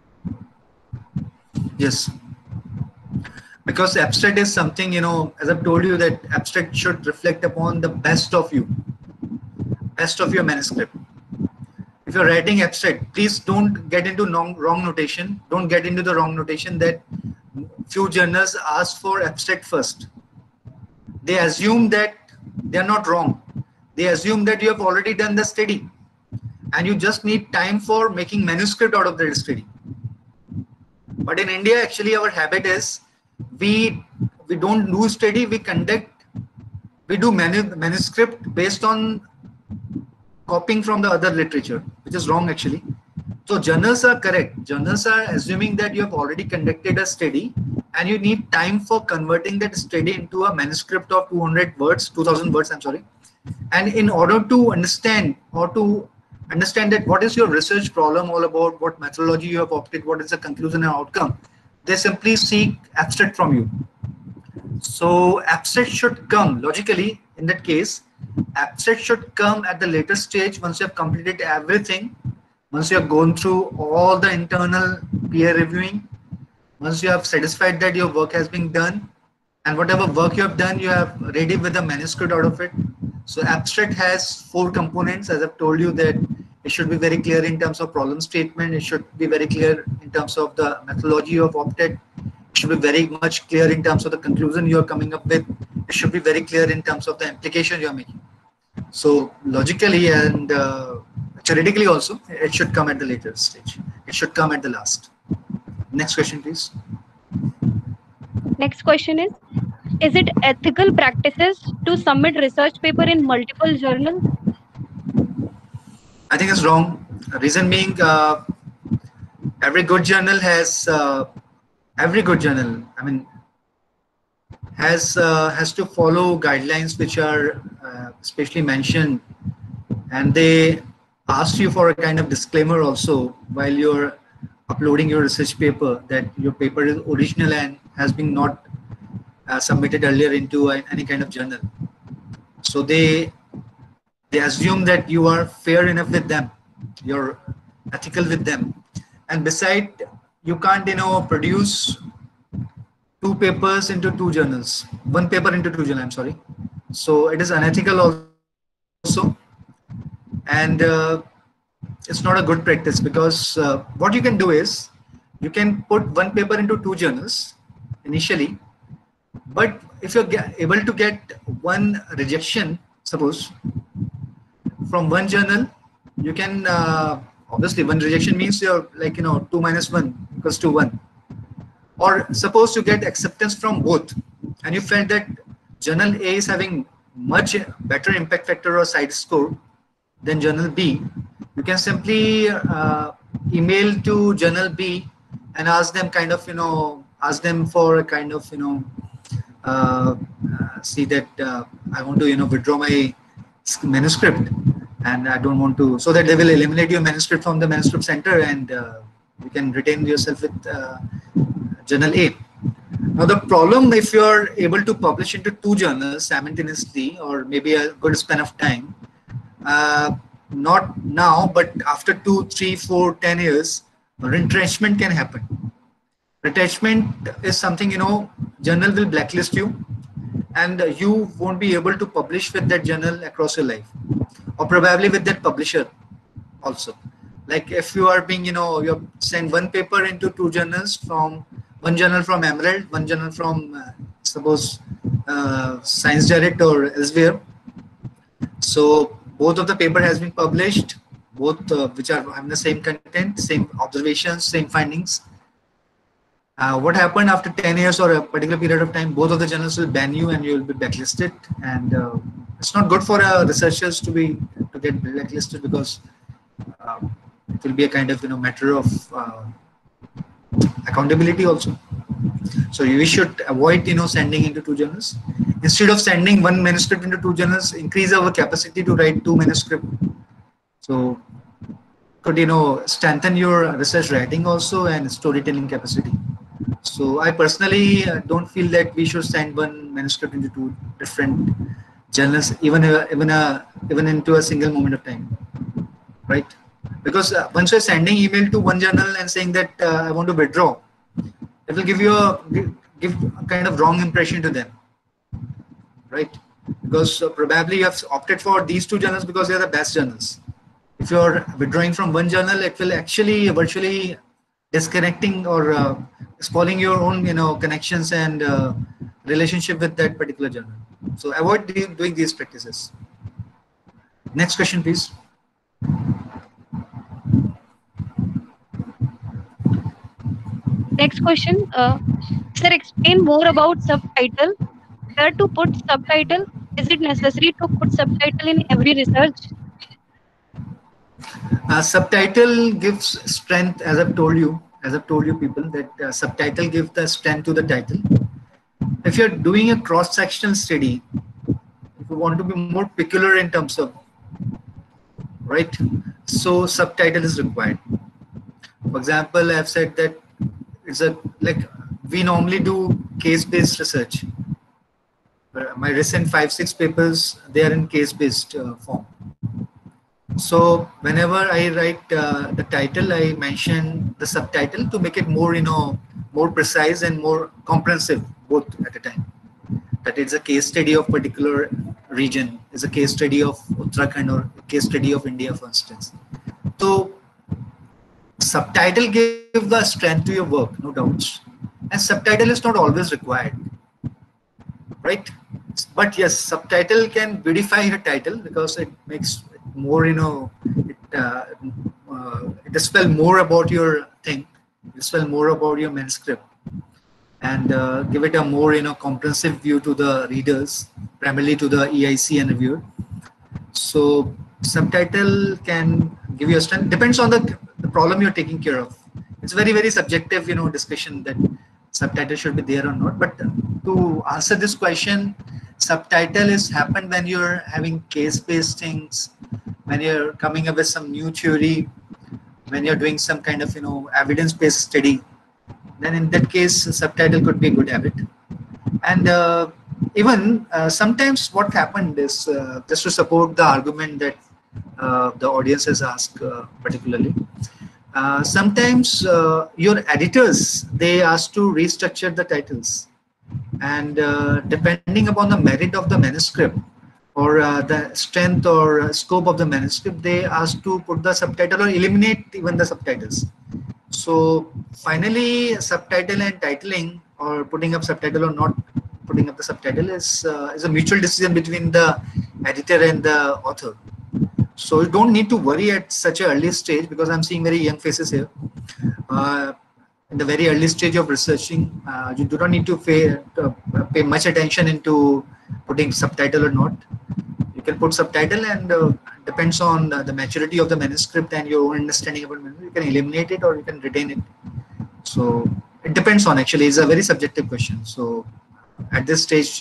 Yes. Because abstract is something, as I've told you, that abstract should reflect upon the best of you, best of your manuscript. If you're writing abstract, please don't get into wrong notation. Don't get into the wrong notation that few journals ask for abstract first. They assume that they're not wrong. They assume that you have already done the study and you just need time for making manuscript out of the study. But in India, actually, our habit is we don't do study, we do manuscript based on copying from the other literature, which is wrong actually. So journals are correct. Journals are assuming that you have already conducted a study and you need time for converting that study into a manuscript of 200 words, 2000 words, I'm sorry. And in order to understand that what is your research problem all about, what methodology you have opted, what is the conclusion and outcome, they simply seek abstract from you. So abstract should come logically in that case. Abstract should come at the later stage once you have completed everything, once you have gone through all the internal peer reviewing, once you have satisfied that your work has been done, and whatever work you have done, you have ready with a manuscript out of it. So abstract has 4 components, as I've told you, that it should be very clear in terms of problem statement. It should be very clear in terms of the methodology you have opted. It should be very much clear in terms of the conclusion you are coming up with. It should be very clear in terms of the implication you are making. So logically and theoretically also, it should come at the later stage. It should come at the last. Next question, please. Next question is it ethical practices to submit research paper in multiple journals? I think it's wrong. Reason being, every good journal has every good journal. I mean, has to follow guidelines which are specially mentioned, and they ask you for a kind of disclaimer also while you're uploading your research paper that your paper is original and has been not submitted earlier into any kind of journal. So they assume that you are fair enough with them, you're ethical with them, and beside you can't produce two papers into two journals, one paper into two journals, I'm sorry. So it is unethical also, and it's not a good practice, because what you can do is you can put one paper into two journals initially, but if you're able to get one rejection, suppose, from one journal, you can obviously one rejection means you're like 2 minus 1 equals to 1. Or suppose you get acceptance from both, and you felt that journal A is having much better impact factor or side score than journal B, you can simply email to journal B and ask them ask them for a kind of see that I want to withdraw my manuscript, and I don't want to, so that they will eliminate your manuscript from the manuscript center, and you can retain yourself with journal A. Now the problem, if you are able to publish into two journals simultaneously, or maybe a good span of time, not now, but after 2, 3, 4, 10 years, retrenchment can happen. Retrenchment is something, journal will blacklist you, and you won't be able to publish with that journal across your life, or probably with that publisher also. Like if you are being, you send one paper into two journals, from one journal from Emerald, one journal from suppose Science Direct or elsewhere. So both of the paper has been published, both which are having the same content, same observations, same findings. What happened after 10 years or a particular period of time, both of the journals will ban you and you will be blacklisted, and it's not good for researchers to get blacklisted, because it will be a kind of matter of accountability also. So we should avoid sending into two journals. Instead of sending one manuscript into two journals, increase our capacity to write two manuscripts. So could strengthen your research writing also and storytelling capacity. So I personally don't feel that we should send one manuscript into two different journals, even into a single moment of time, right? Because once you're sending email to one journal and saying that I want to withdraw, it will give a kind of wrong impression to them, right? Because probably you have opted for these two journals because they are the best journals. If you're withdrawing from one journal, it will actually virtually disconnecting or spoiling your own connections and relationship with that particular journal. So avoid doing these practices. Next question, please. Next question, sir, explain more about subtitle. Where to put subtitle? Is it necessary to put subtitle in every research? Subtitle gives strength, as I've told you people, that subtitle gives the strength to the title. If you're doing a cross-sectional study, if you want to be more peculiar in terms of, right, so subtitle is required. For example, I've said that it's we normally do case-based research. My recent 5-6 papers, they are in case-based form. So whenever I write the title, I mention the subtitle to make it more, more precise and more comprehensive, both at a time. That it's a case study of particular region, is a case study of Uttarakhand or a case study of India, for instance. So subtitle gives the strength to your work, no doubts. And subtitle is not always required, right? But yes, subtitle can beautify your title because it makes it more, it dispel more about your thing, dispel more about your manuscript and give it a more comprehensive view to the readers, primarily to the EIC and reviewer. So subtitle can give you a strength. Depends on the problem you're taking care of. It's very subjective discussion that subtitle should be there or not. But to answer this question, subtitle is happened when you're having case-based things, when you're coming up with some new theory, when you're doing some kind of evidence-based study. Then in that case, subtitle could be a good habit. And even sometimes what happened is, just to support the argument that the audience has asked particularly, sometimes your editors, they ask to restructure the titles, and depending upon the merit of the manuscript or the strength or scope of the manuscript, they ask to put the subtitle or eliminate even the subtitles. So finally, subtitle and titling, or putting up subtitle or not putting up the subtitle, is a mutual decision between the editor and the author. So you don't need to worry at such an early stage, because I'm seeing very young faces here. In the very early stage of researching, you do not need to pay much attention into putting subtitle or not. You can put subtitle, and depends on the maturity of the manuscript and your own understanding about manuscript, you can eliminate it or you can retain it. So it depends on, actually, it's a very subjective question. So at this stage,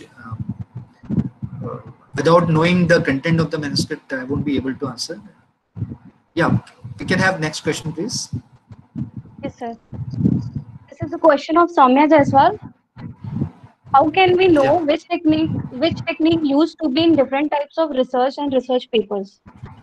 without knowing the content of the manuscript, I won't be able to answer. Yeah, we can have next question, please. Yes, sir. This is a question of Soumya Jaiswal. How can we know which technique used to be in different types of research and research papers?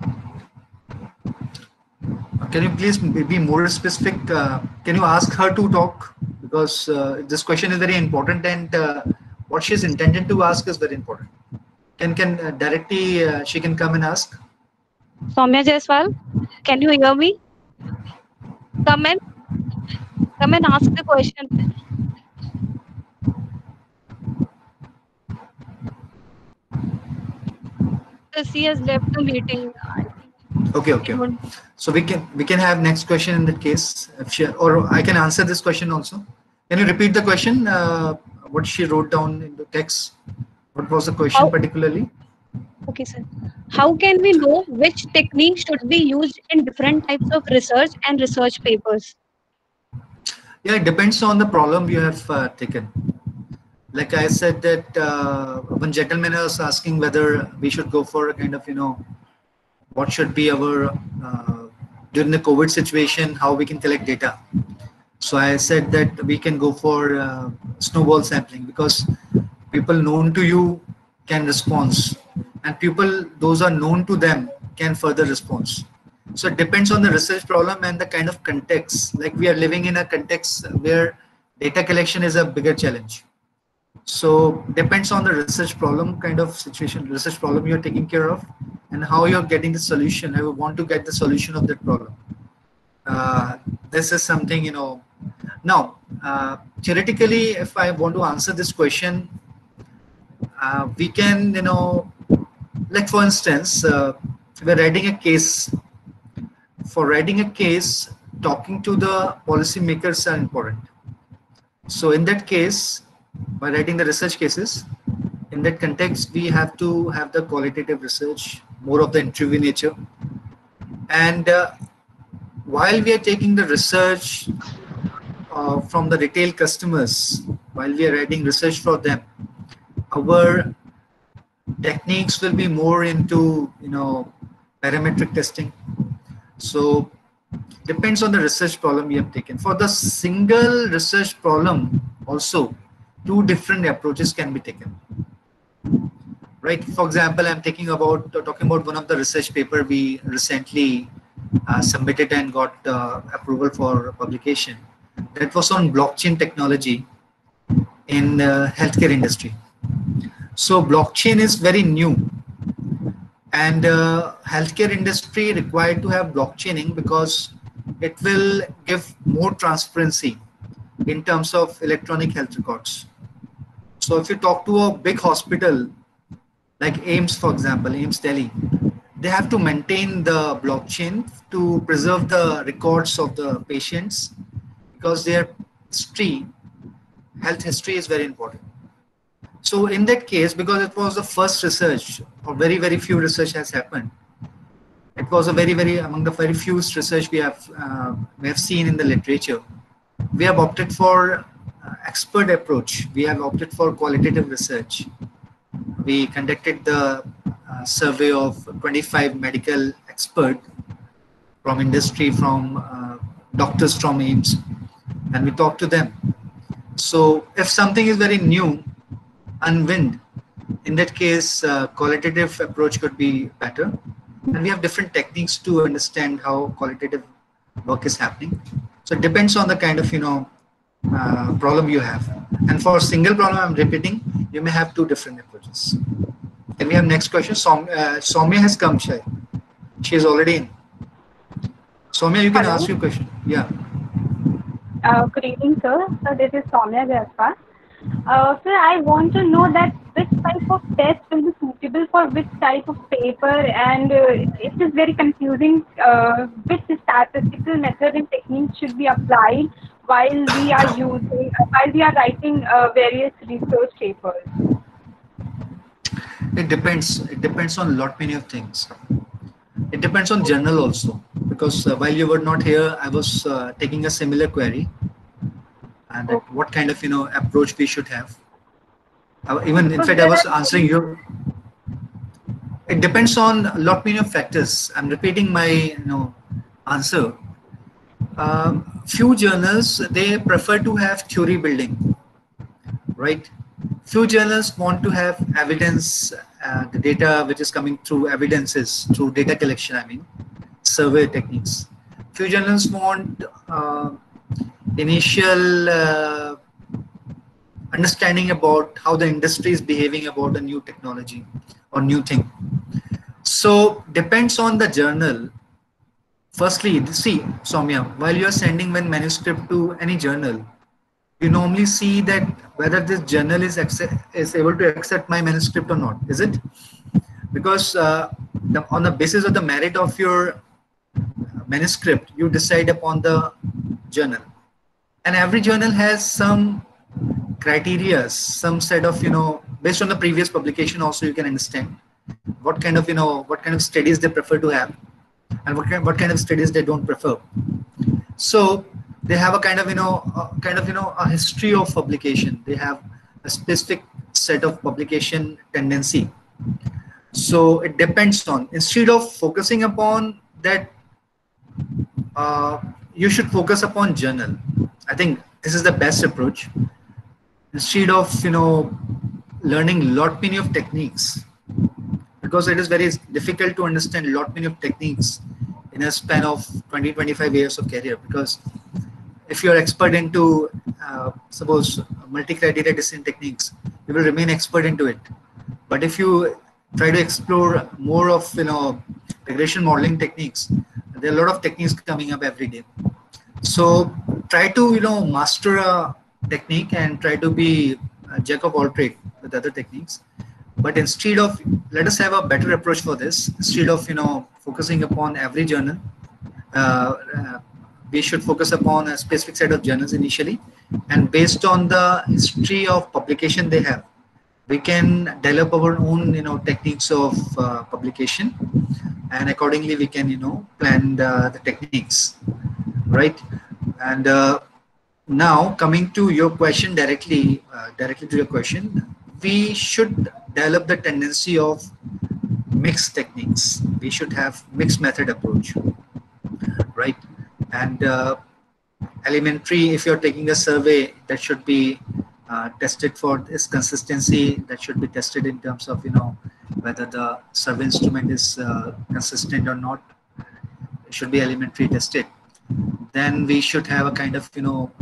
Can you please be more specific? Can you ask her to talk? Because this question is very important, and what she's intended to ask is very important. Can directly she can come and ask? Soumya Jaiswal, can you hear me? Come and ask the question. She has left the meeting. Okay. So we can have next question in that case, or I can answer this question also. Can you repeat the question? What she wrote down in the text? What was the question particularly? Okay, sir. How can we know which technique should be used in different types of research and research papers? Yeah, it depends on the problem you have taken. Like I said that one gentleman was asking whether we should go for a kind of, what should be our, during the COVID situation, how we can collect data. So I said that we can go for snowball sampling, because people known to you can respond, and people, those are known to them, can further respond. So it depends on the research problem and the kind of context. Like we are living in a context where data collection is a bigger challenge. So depends on the research problem, kind of situation, research problem you're taking care of, and how you're getting the solution. I would want to get the solution of that problem. This is something, Now, theoretically, if I want to answer this question, we can, like for instance, we're writing a case. For writing a case, talking to the policymakers are important. So in that case, by writing the research cases, in that context, we have to have the qualitative research, more of the interview nature. And while we are taking the research from the retail customers, while we are writing research for them, our techniques will be more into, parametric testing. So depends on the research problem you have taken. For the single research problem also, two different approaches can be taken. Right? For example, I'm talking about one of the research paper we recently submitted and got approval for publication. That was on blockchain technology in healthcare industry. So blockchain is very new, and healthcare industry required to have blockchaining because it will give more transparency in terms of electronic health records. So if you talk to a big hospital like AIIMS, for example, AIIMS Delhi, they have to maintain the blockchain to preserve the records of the patients, because their history, health history is very important. So in that case, because it was the first research, or very few research has happened, it was a very among the very few research we have seen in the literature. We have opted for expert approach. We have opted for qualitative research. We conducted the survey of 25 medical experts from industry, from doctors from AIIMS, and we talked to them. So if something is very new, unwind, in that case, qualitative approach could be better. And we have different techniques to understand how qualitative work is happening. So it depends on the kind of problem you have. And for a single problem, I'm repeating, you may have two different approaches. Can we have next question? Soumya has come, Shai. She is already in. Soumya, you can ask your question. Yeah. Good evening, sir. So this is Soumya Jaiswal. Sir, I want to know that which type of test will be suitable for which type of paper, and it is very confusing which statistical method and technique should be applied while we are writing various research papers. It depends. It depends on many of things. It depends on journal also, because while you were not here, I was taking a similar query, and what kind of approach we should have. Even in fact, I was answering you. It depends on many of factors. I'm repeating my answer. Few journals, they prefer to have theory building, right? Few journals want to have evidence, the data which is coming through evidences, through data collection, I mean, survey techniques. Few journals want initial understanding about how the industry is behaving about a new technology or new thing. So depends on the journal. Firstly, see, Soumya, while you are sending one manuscript to any journal, you normally see that whether this journal is able to accept my manuscript or not, is it? Because on the basis of the merit of your manuscript, you decide upon the journal. And every journal has some criteria, some set of, based on the previous publication also you can understand what kind of studies they prefer to have and what kind of studies they don't prefer. So they have a kind of a history of publication. They have a specific set of publication tendency. So it depends on, instead of focusing upon that, you should focus upon journal. I think this is the best approach. Instead of learning many of techniques, because it is very difficult to understand many of techniques in a span of 20-25 years of career. Because if you are expert into suppose multi-criteria decision techniques, you will remain expert into it. But if you try to explore more of regression modeling techniques, there are a lot of techniques coming up every day. So try to master a technique and try to be a jack of all trade with other techniques. But instead of, let us have a better approach for this. Instead of focusing upon every journal, we should focus upon a specific set of journals initially, and based on the history of publication they have, we can develop our own techniques of publication, and accordingly we can plan the techniques, right? And now coming to your question directly to your question, we should develop the tendency of mixed techniques. We should have mixed method approach, right? And elementary, if you're taking a survey, that should be tested for its consistency. That should be tested in terms of whether the survey instrument is consistent or not. It should be elementary tested. Then we should have a kind of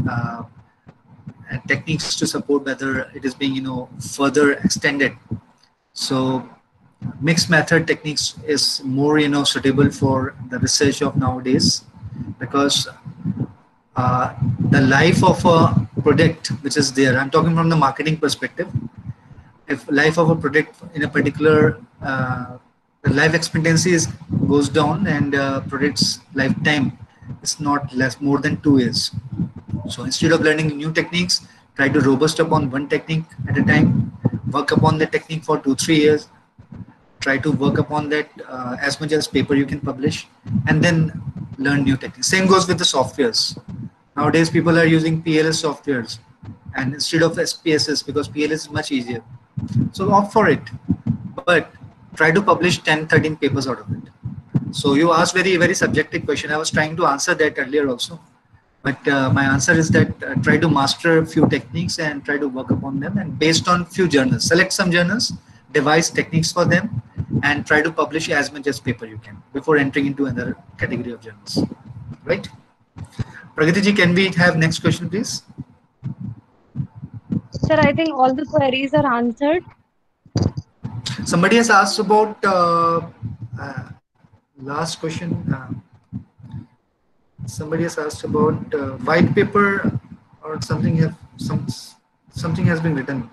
techniques to support whether it is being further extended. So mixed method techniques is more suitable for the research of nowadays, because the life of a product which is there, I'm talking from the marketing perspective, if life of a product in a particular the life expectancy goes down and product's lifetime It's not more than 2 years. So instead of learning new techniques, try to robust upon one technique at a time, work upon the technique for 2-3 years, try to work upon that as much as paper you can publish, and then learn new techniques. Same goes with the softwares. Nowadays people are using PLS softwares and instead of SPSS, because PLS is much easier. So opt for it, but try to publish 10-13 papers out of it. So you asked very subjective question. I was trying to answer that earlier also, but my answer is that try to master a few techniques and try to work upon them, and based on few journals, select some journals, devise techniques for them, and try to publish as much as paper you can before entering into another category of journals. Right? Pragati ji, can we have next question, please? Sir, I think all the queries are answered. Somebody has asked about last question. Somebody has asked about white paper or something. Something has been written.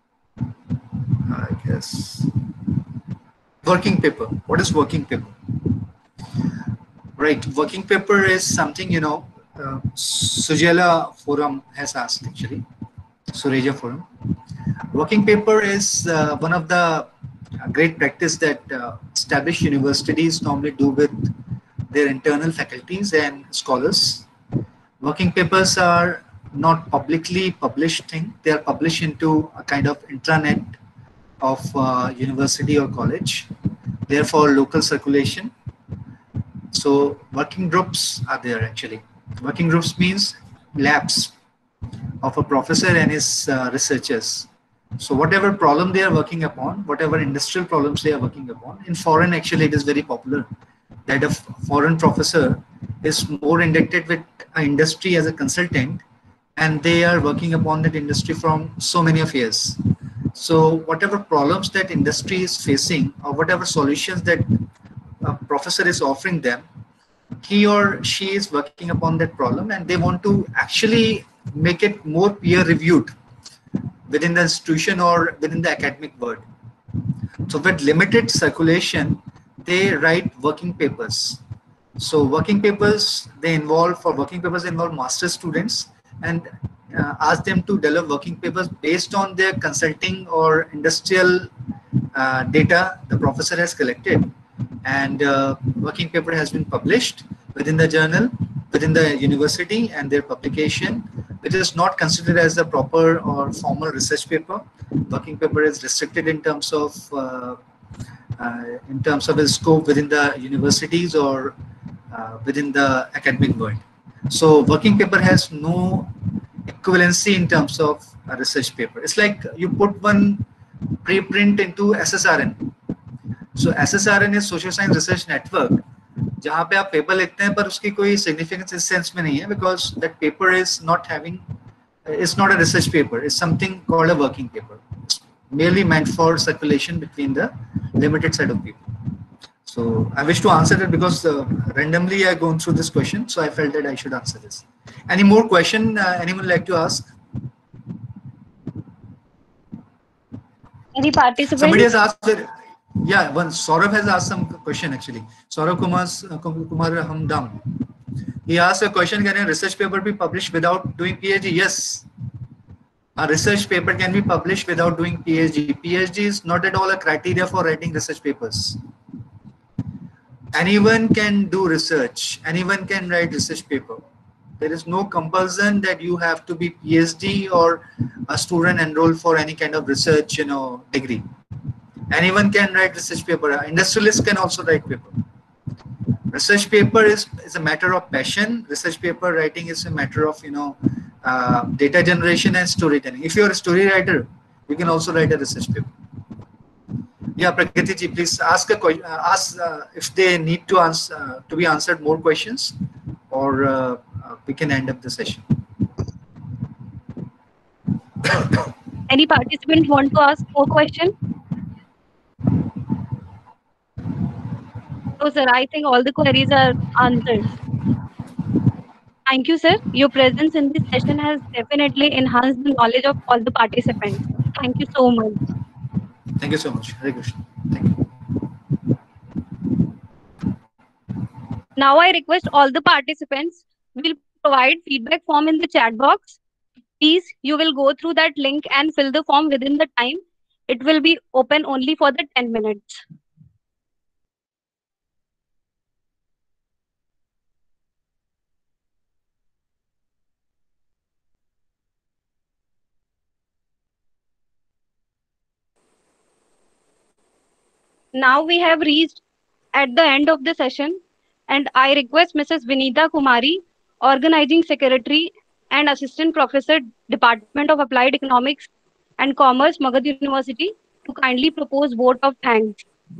I guess working paper. What is working paper? Right, working paper is something, you know, Sujela Forum has asked actually. Sureja Forum. Working paper is one of the great practice that established universities normally do with their internal faculties and scholars. Working papers are not publicly published thing. They are published into a kind of intranet of university or college, therefore local circulation. So working groups are there actually. Working groups means labs of a professor and his researchers. So whatever problem they are working upon, whatever industrial problems they are working upon, in foreign actually it is very popular that a foreign professor is more indebted with an industry as a consultant, and they are working upon that industry from so many of years. So whatever problems that industry is facing or whatever solutions that a professor is offering them, he or she is working upon that problem, and they want to actually make it more peer reviewed within the institution or within the academic world. So with limited circulation, they write working papers. So working papers, working papers involve master students, and ask them to develop working papers based on their consulting or industrial data the professor has collected, and working paper has been published within the journal, within the university, and their publication, which is not considered as a proper or formal research paper. Working paper is restricted in terms of its scope within the universities or within the academic world. So working paper has no equivalency in terms of a research paper. It's like you put one preprint into SSRN. So SSRN is Social Science Research Network, जहाँ पे आप paper लिखते हैं पर उसकी कोई significance इस sense में नहीं है, because that paper is not a research paper. It's something called a working paper. It's merely meant for circulation between the limited set of people. So I wish to answer that because randomly I gone through this question, so I felt that I should answer this. Any more question anyone like to ask? Any participant? Somebody has asked. Yeah, one Saurabh has asked some question actually. Saurabh Kumar Hamdam. He asked a question: can a research paper be published without doing PhD? Yes, a research paper can be published without doing PhD. PhD is not at all a criteria for writing research papers. Anyone can do research. Anyone can write research paper. There is no compulsion that you have to be PhD or a student enrolled for any kind of research, degree. Anyone can write research paper. Industrialists can also write paper. Research paper is a matter of passion. Research paper writing is a matter of data generation and storytelling. If you are a story writer, you can also write a research paper. Yeah, Pragati ji, please ask a question. Ask if they need to answer to be answered more questions, or we can end up the session. Any participant want to ask more question? No, sir. I think all the queries are answered. Thank you, sir. Your presence in this session has definitely enhanced the knowledge of all the participants. Thank you so much. Thank you so much. Hare Krishna. Thank you. Now I request all the participants will provide feedback form in the chat box. Please, you will go through that link and fill the form within the time. It will be open only for the 10 minutes. Now we have reached at the end of the session, and I request Mrs. Vinita Kumari, Organizing Secretary and Assistant Professor, Department of Applied Economics and Commerce, Magad University, to kindly propose vote of thanks.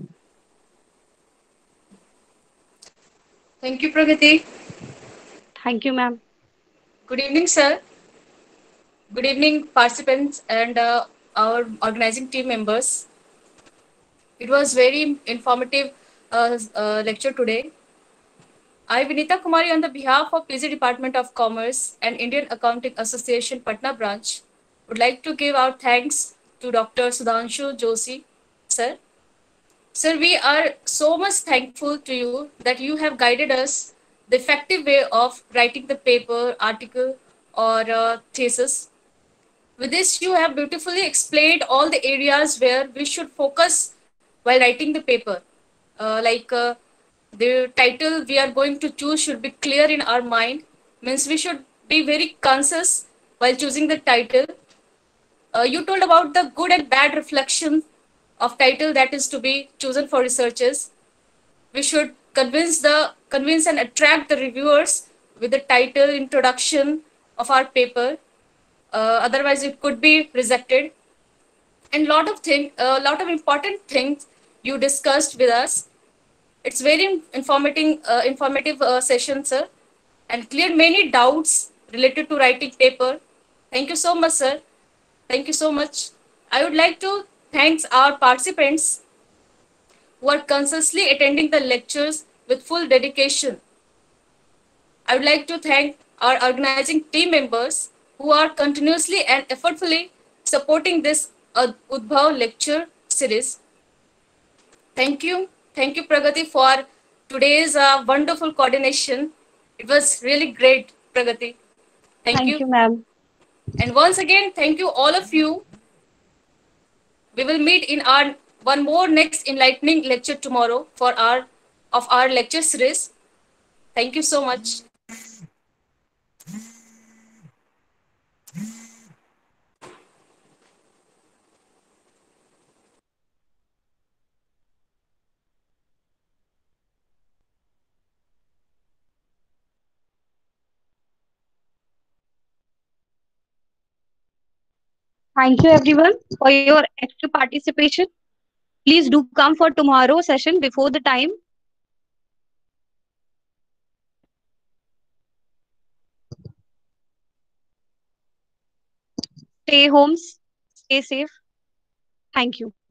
Thank you, Pragati. Thank you, ma'am. Good evening, sir. Good evening, participants and our organizing team members. It was very informative lecture today. I, Vinita Kumari, on the behalf of PG Department of Commerce and Indian Accounting Association Patna branch, would like to give our thanks to Dr. Sudhanshu Joshi, sir. Sir, we are so much thankful to you that you have guided us the effective way of writing the paper, article, or thesis. With this, you have beautifully explained all the areas where we should focus while writing the paper. The title we are going to choose should be clear in our mind, means we should be very conscious while choosing the title. You told about the good and bad reflection of title that is to be chosen for researchers. We should convince and attract the reviewers with the title introduction of our paper. Otherwise, it could be rejected. And lot of important things you discussed with us. It's very informative session, sir, and cleared many doubts related to writing paper. Thank you so much, sir. Thank you so much. I would like to thank our participants who are consciously attending the lectures with full dedication. I would like to thank our organizing team members who are continuously and effortfully supporting this Udbhav lecture series. Thank you. Thank you, Pragati, for today's wonderful coordination. It was really great, Pragati. Thank Thank you. you, ma'am. And once again, thank you all of you. We will meet in our one more next enlightening lecture tomorrow for our lecture series. Thank you so much. Thank you, everyone, for your active participation. Please do come for tomorrow's session before the time. Stay home, stay safe. Thank you.